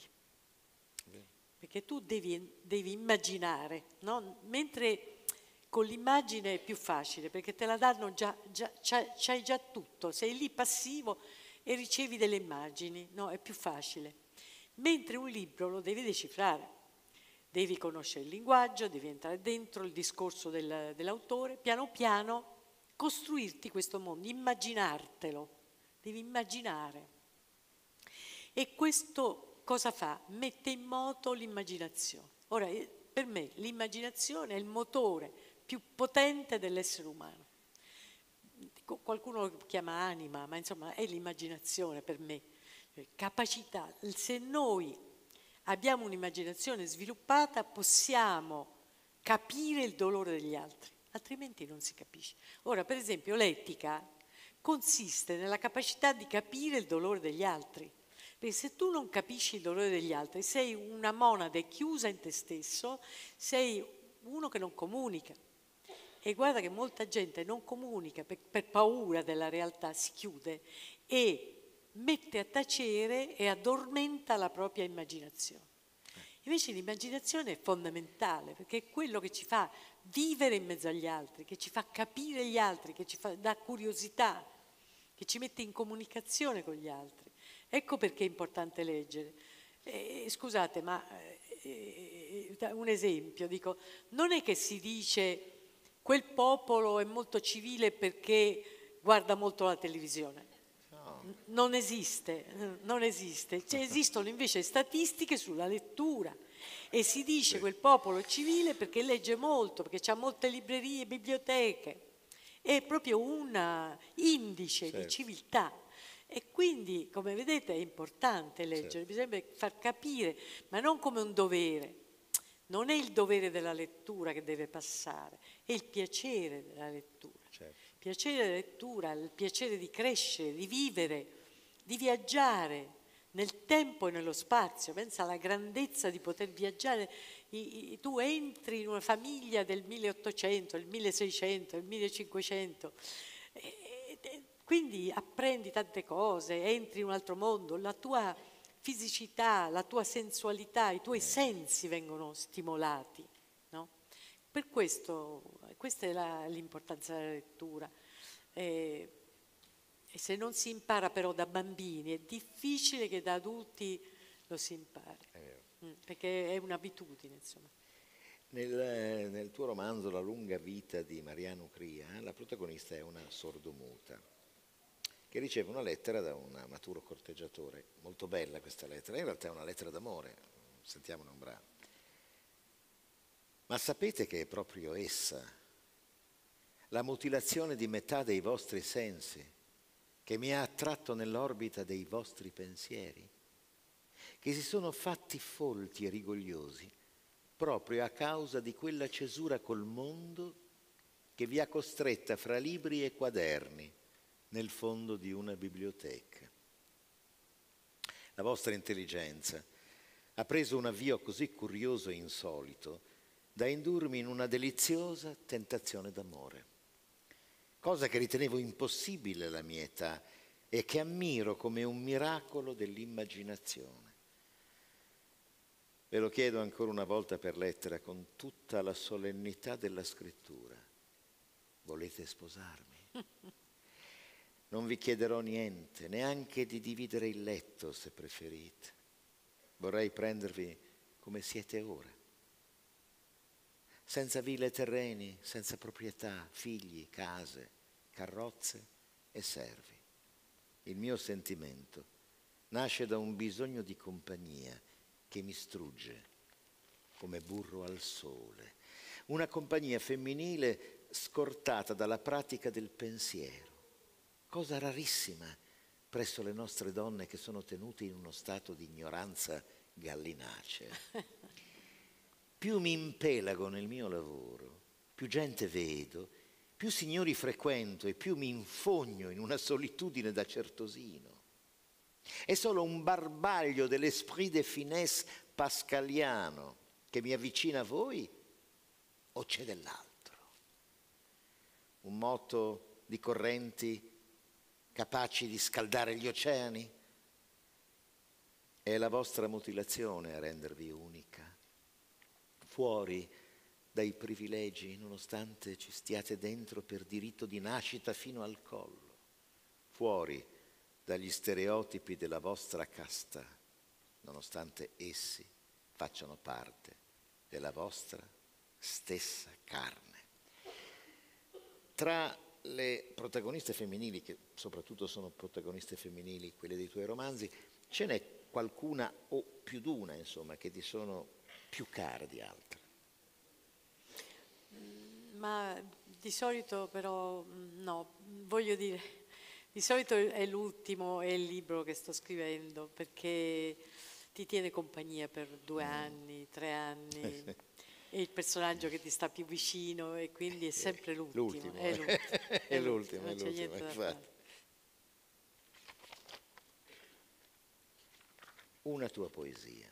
perché tu devi immaginare, no? Mentre con l'immagine è più facile, perché te la danno c'hai già tutto, sei lì passivo e ricevi delle immagini, no? È più facile. Mentre un libro lo devi decifrare, devi conoscere il linguaggio, devi entrare dentro il discorso dell'autore, piano piano costruirti questo mondo, immaginartelo, devi immaginare. E questo cosa fa? Mette in moto l'immaginazione. Ora, per me l'immaginazione è il motore più potente dell'essere umano. Qualcuno lo chiama anima, ma insomma è l'immaginazione per me. Capacità. Se noi abbiamo un'immaginazione sviluppata, possiamo capire il dolore degli altri, altrimenti non si capisce. Ora, per esempio, l'etica consiste nella capacità di capire il dolore degli altri. Perché se tu non capisci il dolore degli altri, sei una monade chiusa in te stesso, sei uno che non comunica. E guarda che molta gente non comunica per paura della realtà, si chiude e mette a tacere e addormenta la propria immaginazione. Invece l'immaginazione è fondamentale, perché è quello che ci fa vivere in mezzo agli altri, che ci fa capire gli altri, che ci dà curiosità, che ci mette in comunicazione con gli altri. Ecco perché è importante leggere. Scusate, ma un esempio, dico, non è che si dice quel popolo è molto civile perché guarda molto la televisione. No. Non esiste, non esiste. Cioè, esistono invece statistiche sulla lettura e si dice quel popolo è civile perché legge molto, perché ha molte librerie e biblioteche. È proprio un indice di civiltà. E quindi, come vedete, è importante leggere, bisogna far capire, ma non come un dovere. Non è il dovere della lettura che deve passare, è il piacere della lettura. Il piacere della lettura, il piacere di crescere, di vivere, di viaggiare nel tempo e nello spazio. Pensa alla grandezza di poter viaggiare. Tu entri in una famiglia del 1800, del 1600, del 1500, quindi apprendi tante cose, entri in un altro mondo, la tua fisicità, la tua sensualità, i tuoi sensi vengono stimolati, no? Per questo, questa è l'importanza della lettura. E se non si impara però da bambini, è difficile che da adulti lo si impari, perché è un'abitudine, insomma. Nel tuo romanzo La lunga vita di Mariano Cria, la protagonista è una sordomuta che riceve una lettera da un maturo corteggiatore. Molto bella questa lettera, in realtà è una lettera d'amore, sentiamone un brano. Ma sapete che è proprio essa, la mutilazione di metà dei vostri sensi, che mi ha attratto nell'orbita dei vostri pensieri, che si sono fatti folti e rigogliosi proprio a causa di quella cesura col mondo che vi ha costretta fra libri e quaderni nel fondo di una biblioteca. La vostra intelligenza ha preso un avvio così curioso e insolito da indurmi in una deliziosa tentazione d'amore, cosa che ritenevo impossibile alla mia età e che ammiro come un miracolo dell'immaginazione. Ve lo chiedo ancora una volta per lettera, con tutta la solennità della scrittura. Volete sposarmi? Non vi chiederò niente, neanche di dividere il letto, se preferite. Vorrei prendervi come siete ora, senza ville e terreni, senza proprietà, figli, case, carrozze e servi. Il mio sentimento nasce da un bisogno di compagnia che mi strugge come burro al sole, una compagnia femminile scortata dalla pratica del pensiero, cosa rarissima presso le nostre donne che sono tenute in uno stato di ignoranza gallinacea. Più mi impelago nel mio lavoro, più gente vedo, più signori frequento e più mi infogno in una solitudine da certosino. È solo un barbaglio dell'esprit de finesse pascaliano che mi avvicina a voi, o c'è dell'altro? Un moto di correnti capaci di scaldare gli oceani? È la vostra mutilazione a rendervi unica, fuori dai privilegi, nonostante ci stiate dentro per diritto di nascita fino al collo, fuori dagli stereotipi della vostra casta, nonostante essi facciano parte della vostra stessa carne. Tra le protagoniste femminili, che soprattutto sono protagoniste femminili, quelle dei tuoi romanzi, ce n'è qualcuna o più d'una, insomma, che ti sono più care di altre? Ma di solito però no, voglio dire, di solito è l'ultimo, è il libro che sto scrivendo, perché ti tiene compagnia per 2 anni, 3 anni, è il personaggio che ti sta più vicino e quindi è sempre l'ultimo. È l'ultimo, non c'è niente da fare. Una tua poesia.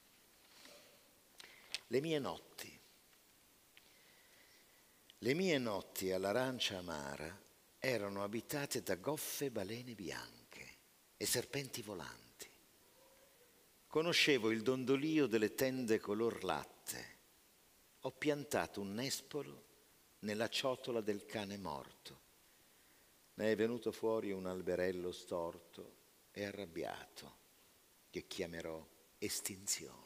Le mie notti. Le mie notti all'arancia amara erano abitate da goffe balene bianche e serpenti volanti. Conoscevo il dondolio delle tende color latte. Ho piantato un nespolo nella ciotola del cane morto. Ne è venuto fuori un alberello storto e arrabbiato che chiamerò estinzione.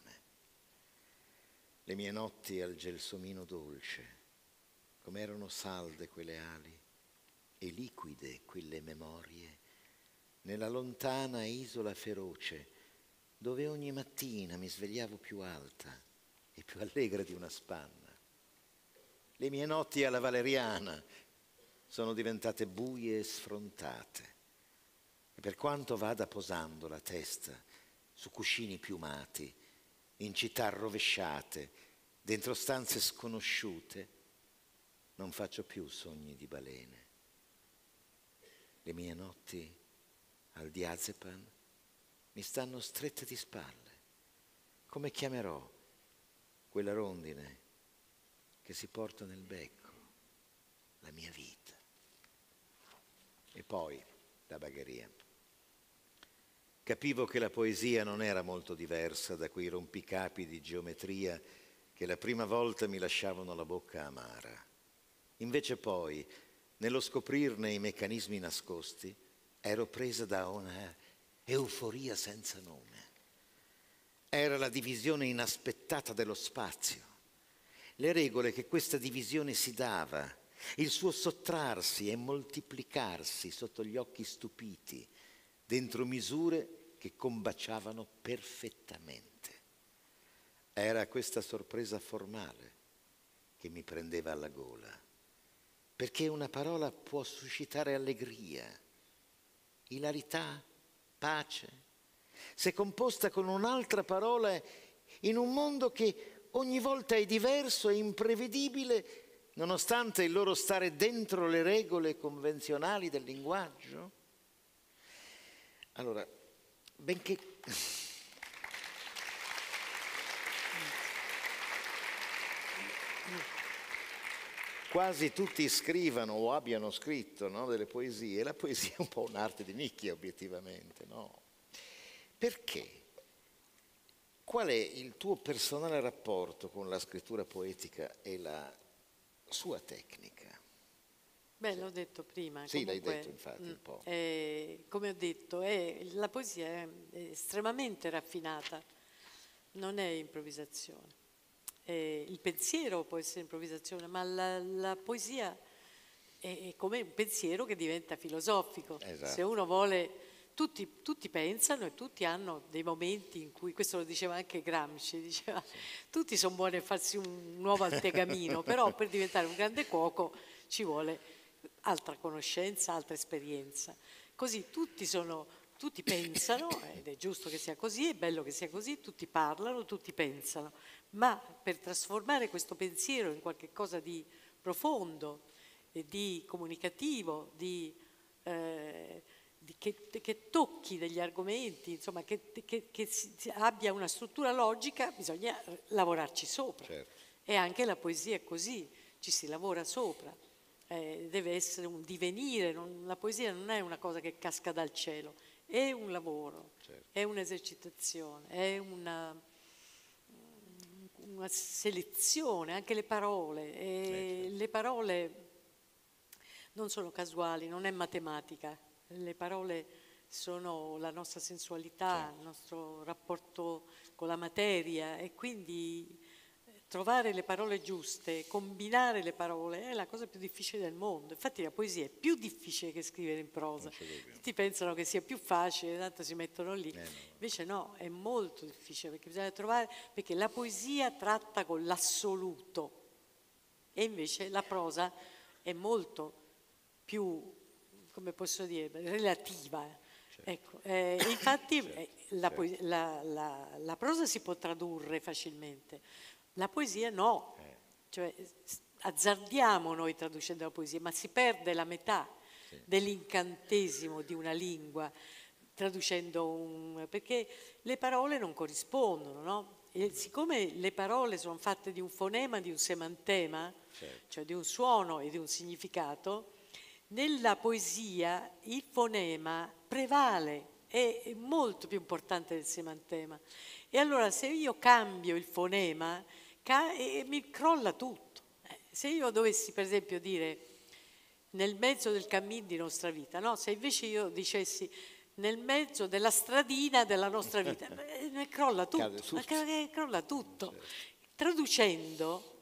Le mie notti al gelsomino dolce, come erano salde quelle ali e liquide quelle memorie, nella lontana isola feroce, dove ogni mattina mi svegliavo più alta e più allegra di una spanna. Le mie notti alla valeriana sono diventate buie e sfrontate, e per quanto vada posando la testa su cuscini piumati, in città rovesciate, dentro stanze sconosciute, non faccio più sogni di balene. Le mie notti al diazepan mi stanno strette di spalle. Come chiamerò quella rondine che si porta nel becco? La mia vita. E poi la bagheria. Capivo che la poesia non era molto diversa da quei rompicapi di geometria che la prima volta mi lasciavano la bocca amara. Invece poi, nello scoprirne i meccanismi nascosti, ero presa da una euforia senza nome. Era la divisione inaspettata dello spazio, le regole che questa divisione si dava, il suo sottrarsi e moltiplicarsi sotto gli occhi stupiti, dentro misure che combaciavano perfettamente. Era questa sorpresa formale che mi prendeva alla gola, perché una parola può suscitare allegria, ilarità, pace, se composta con un'altra parola in un mondo che ogni volta è diverso e imprevedibile, nonostante il loro stare dentro le regole convenzionali del linguaggio. Allora, benché quasi tutti scrivano o abbiano scritto, no, delle poesie. La poesia è un po' un'arte di nicchia, obiettivamente, no? Perché? Qual è il tuo personale rapporto con la scrittura poetica e la sua tecnica? Beh, l'ho detto prima. Sì, comunque, l'hai detto infatti un po'. Come ho detto, la poesia è estremamente raffinata, non è improvvisazione. Il pensiero può essere improvvisazione, ma la poesia è come un pensiero che diventa filosofico. Esatto. Se uno vuole, tutti pensano e tutti hanno dei momenti in cui, questo lo diceva anche Gramsci, diceva, tutti sono buoni a farsi un uovo al tegamino, però per diventare un grande cuoco ci vuole altra conoscenza, altra esperienza. Così tutti pensano, ed è giusto che sia così, è bello che sia così, tutti parlano, tutti pensano, ma per trasformare questo pensiero in qualche cosa di profondo, di comunicativo, che tocchi degli argomenti, insomma, che abbia una struttura logica, bisogna lavorarci sopra. Certo. E anche la poesia è così, ci si lavora sopra. Deve essere un divenire, la poesia non è una cosa che casca dal cielo, è un lavoro, certo, è un'esercitazione, è una selezione, anche le parole. certo. Le parole non sono casuali, non è matematica, le parole sono la nostra sensualità, Certo. il nostro rapporto con la materia e quindi trovare le parole giuste, combinare le parole è la cosa più difficile del mondo. Infatti la poesia è più difficile che scrivere in prosa. Tutti pensano che sia più facile, tanto si mettono lì. No. Invece no, è molto difficile perché bisogna trovare, perché la poesia tratta con l'assoluto e invece la prosa è molto più, come posso dire, relativa. Certo. Ecco, infatti certo. la prosa si può tradurre facilmente. La poesia no, cioè azzardiamo noi traducendo la poesia, ma si perde la metà dell'incantesimo di una lingua traducendo perché le parole non corrispondono, no? E siccome le parole sono fatte di un fonema, di un semantema, Certo. cioè di un suono e di un significato, nella poesia il fonema prevale, è molto più importante del semantema. E allora se io cambio il fonema, mi crolla tutto. Se io dovessi per esempio dire nel mezzo del cammin di nostra vita, no? Se invece io dicessi nel mezzo della stradina della nostra vita, ne crolla tutto, crolla tutto. Certo. Traducendo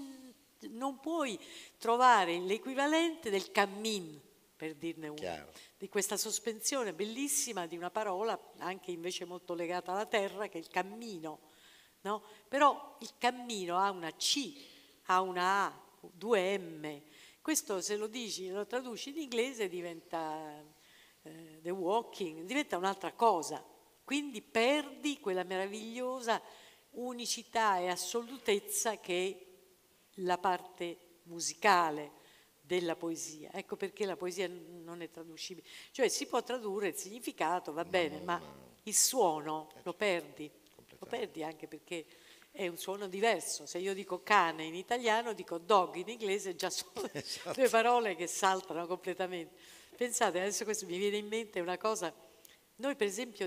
non puoi trovare l'equivalente del cammin, per dirne uno. Chiaro. Di questa sospensione bellissima di una parola, anche invece molto legata alla terra, che è il cammino. No? Però il cammino ha una C, ha una A, 2 M. Questo se lo dici, lo traduci in inglese diventa the walking, diventa un'altra cosa. Quindi perdi quella meravigliosa unicità e assolutezza che è la parte musicale della poesia. Ecco perché la poesia non è traducibile. Cioè si può tradurre il significato, va bene, ma il suono lo perdi. Lo perdi anche perché è un suono diverso. Se io dico cane in italiano, dico dog in inglese, già sono due parole che saltano completamente. Pensate, adesso questo mi viene in mente una cosa. Noi per esempio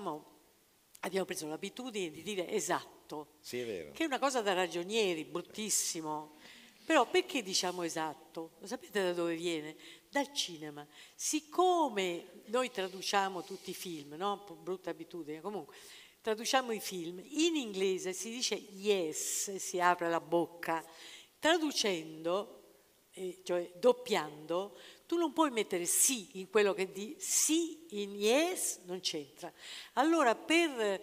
abbiamo preso l'abitudine di dire esatto, Sì, è vero. che è una cosa da ragionieri, bruttissimo. Però perché diciamo esatto? Lo sapete da dove viene? Dal cinema. Siccome noi traduciamo tutti i film, no? Brutta abitudine, comunque, traduciamo i film, in inglese si dice yes, si apre la bocca. Traducendo, cioè doppiando, tu non puoi mettere sì in quello che dici, sì in yes non c'entra. Allora per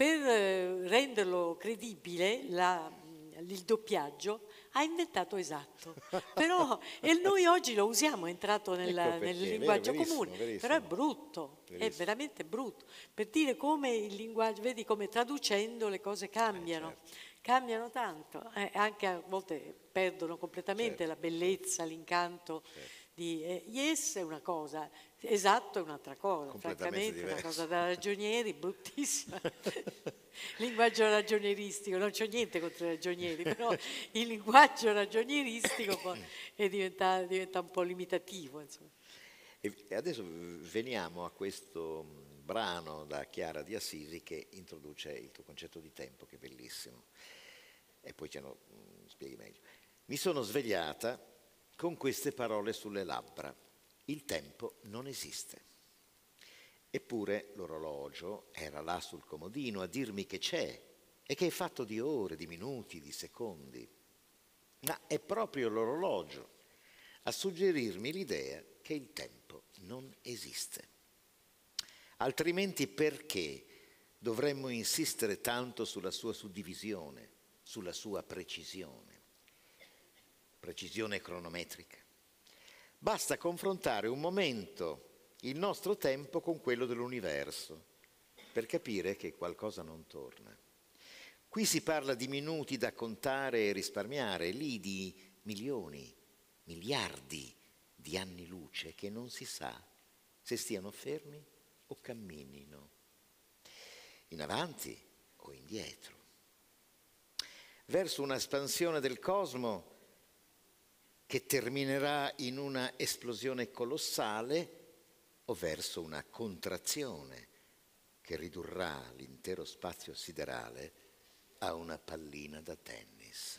renderlo credibile il doppiaggio ha inventato esatto, però e noi oggi lo usiamo, è entrato nel linguaggio comune, verissimo. però è brutto, è veramente brutto, per dire come il linguaggio, vedi come traducendo le cose cambiano, cambiano tanto, anche a volte perdono completamente la bellezza, l'incanto di yes è una cosa, esatto è un'altra cosa, francamente è una cosa da ragionieri bruttissima. linguaggio ragionieristico, non c'ho niente contro i ragionieri, però il linguaggio ragionieristico poi diventa un po' limitativo, insomma. E adesso veniamo a questo brano da Chiara di Assisi che introduce il tuo concetto di tempo, che è bellissimo, e poi ce lo spieghi meglio. Mi sono svegliata con queste parole sulle labbra: il tempo non esiste. Eppure l'orologio era là sul comodino a dirmi che c'è e che è fatto di ore, di minuti, di secondi. Ma è proprio l'orologio a suggerirmi l'idea che il tempo non esiste. Altrimenti perché dovremmo insistere tanto sulla sua suddivisione, sulla sua precisione cronometrica? Basta confrontare un momento il nostro tempo con quello dell'universo per capire che qualcosa non torna. Qui si parla di minuti da contare e risparmiare, lì di milioni, miliardi di anni luce che non si sa se stiano fermi o camminino, in avanti o indietro, verso una espansione del cosmo che terminerà in una esplosione colossale o verso una contrazione che ridurrà l'intero spazio siderale a una pallina da tennis.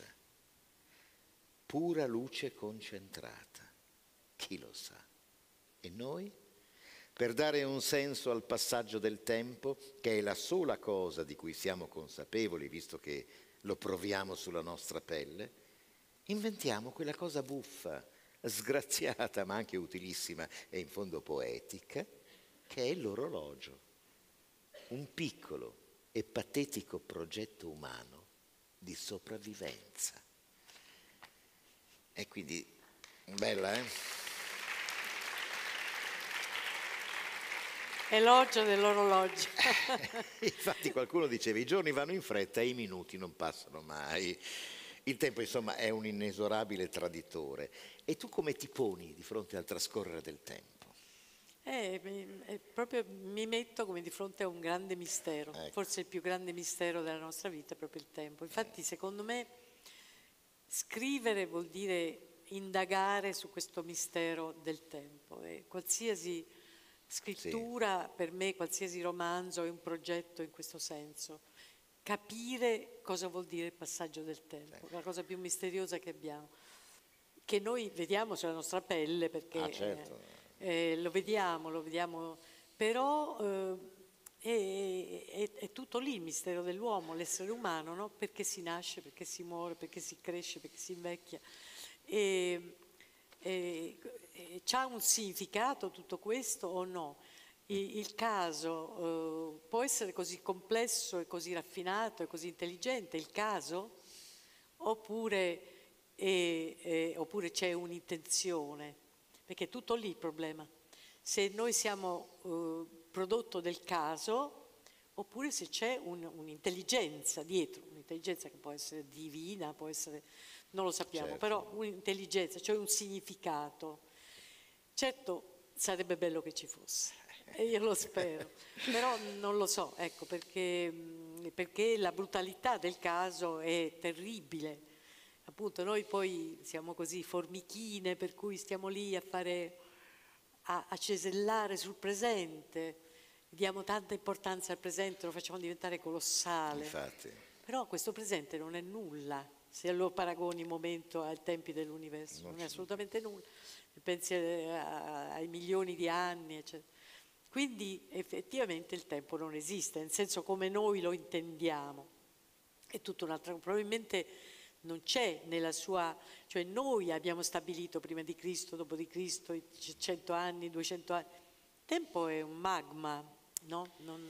Pura luce concentrata, chi lo sa? E noi? Per dare un senso al passaggio del tempo, che è la sola cosa di cui siamo consapevoli, visto che lo proviamo sulla nostra pelle, inventiamo quella cosa buffa, sgraziata ma anche utilissima e in fondo poetica, che è l'orologio, un piccolo e patetico progetto umano di sopravvivenza. E quindi, bella, eh? Elogio dell'orologio. Infatti qualcuno diceva i giorni vanno in fretta e i minuti non passano mai. Il tempo, insomma, è un inesorabile traditore. E tu come ti poni di fronte al trascorrere del tempo? Proprio mi metto come di fronte a un grande mistero. Ecco. Forse il più grande mistero della nostra vita è proprio il tempo. Infatti, secondo me, scrivere vuol dire indagare su questo mistero del tempo. E qualsiasi scrittura, per me, qualsiasi romanzo è un progetto in questo senso. Capire cosa vuol dire il passaggio del tempo, la cosa più misteriosa che abbiamo, che noi vediamo sulla nostra pelle, perché certo. lo vediamo, però è tutto lì il mistero dell'uomo, l'essere umano, no? Perché si nasce, perché si muore, perché si cresce, perché si invecchia. C'ha un significato tutto questo o no? Il caso può essere così complesso e così raffinato e così intelligente, il caso? Oppure c'è un'intenzione? Perché è tutto lì il problema. Se noi siamo prodotto del caso, oppure se c'è un'intelligenza dietro, un'intelligenza che può essere divina, può essere, non lo sappiamo, certo. Però un'intelligenza, cioè un significato. Certo, sarebbe bello che ci fosse. E io lo spero, però non lo so, ecco, perché la brutalità del caso è terribile. Appunto, noi poi siamo così formichine, per cui stiamo lì a cesellare sul presente, diamo tanta importanza al presente, lo facciamo diventare colossale. Infatti. Però questo presente non è nulla, se lo paragoni un momento ai tempi dell'universo, non è assolutamente nulla. Pensi ai milioni di anni, eccetera. Quindi effettivamente il tempo non esiste, nel senso come noi lo intendiamo. È tutto un altro, probabilmente non c'è nella sua, cioè noi abbiamo stabilito prima di Cristo, dopo di Cristo, 100 anni, 200 anni. Il tempo è un magma, no?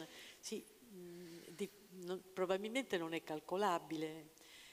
Probabilmente non è calcolabile.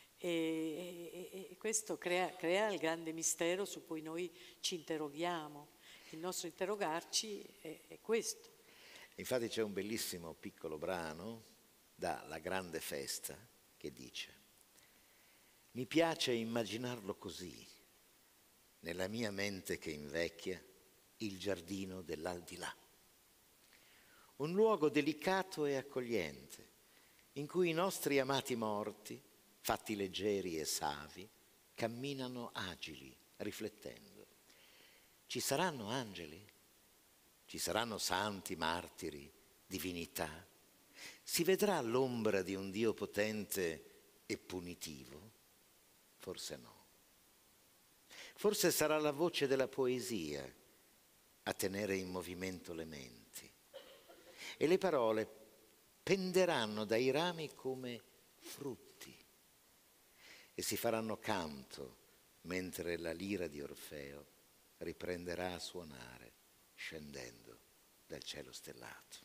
E questo crea il grande mistero su cui noi ci interroghiamo. Il nostro interrogarci è questo. Infatti c'è un bellissimo piccolo brano da La grande festa che dice: mi piace immaginarlo così, nella mia mente che invecchia, il giardino dell'aldilà. Un luogo delicato e accogliente, in cui i nostri amati morti, fatti leggeri e savi, camminano agili, riflettendo. Ci saranno angeli? Ci saranno santi, martiri, divinità? Si vedrà l'ombra di un Dio potente e punitivo? Forse no. Forse sarà la voce della poesia a tenere in movimento le menti e le parole penderanno dai rami come frutti e si faranno canto mentre la lira di Orfeo riprenderà a suonare scendendo dal cielo stellato.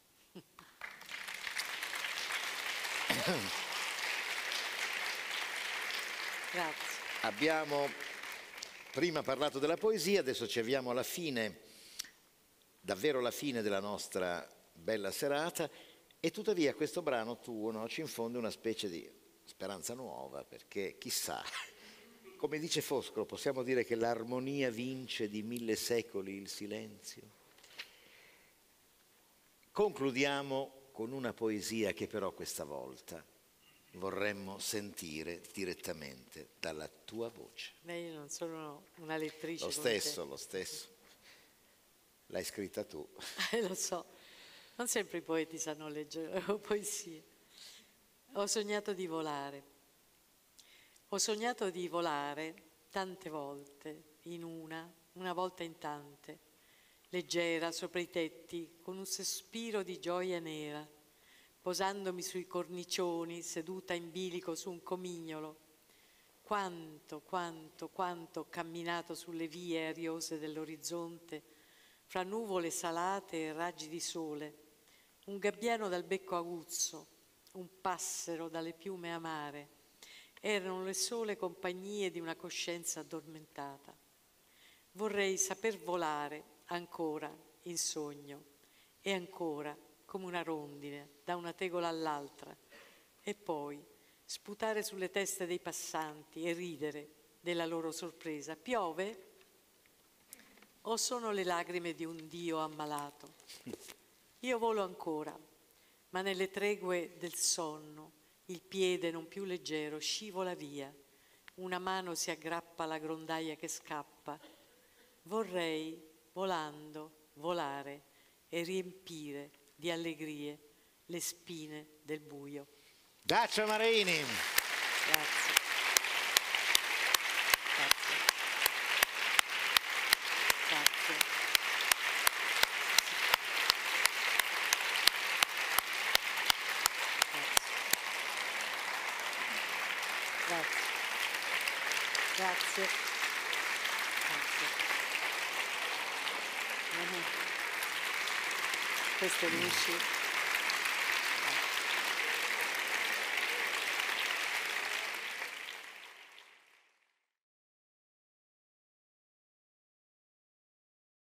Grazie. Abbiamo prima parlato della poesia, adesso ci avviamo alla fine, davvero la fine della nostra bella serata, e tuttavia questo brano tuo, no, ci infonde una specie di speranza nuova, perché chissà, come dice Foscolo, possiamo dire che l'armonia vince di 1000 secoli il silenzio. Concludiamo con una poesia che però questa volta vorremmo sentire direttamente dalla tua voce. Io non sono una lettrice. Lo stesso. L'hai scritta tu. Lo so, non sempre i poeti sanno leggere poesie. Ho sognato di volare. Ho sognato di volare tante volte, una volta in tante, leggera sopra i tetti, con un sospiro di gioia nera, posandomi sui cornicioni, seduta in bilico su un comignolo. Quanto ho camminato sulle vie ariose dell'orizzonte, fra nuvole salate e raggi di sole, un gabbiano dal becco aguzzo, un passero dalle piume amare, erano le sole compagnie di una coscienza addormentata. Vorrei saper volare ancora in sogno e ancora come una rondine da una tegola all'altra e poi sputare sulle teste dei passanti e ridere della loro sorpresa. Piove? O sono le lacrime di un Dio ammalato? Io volo ancora, ma nelle tregue del sonno il piede non più leggero scivola via, una mano si aggrappa alla grondaia che scappa. Vorrei, volando, volare e riempire di allegrie le spine del buio. Dacia Marini. Grazie. Grazie. Grazie. Grazie. Grazie. Grazie. Queste luci.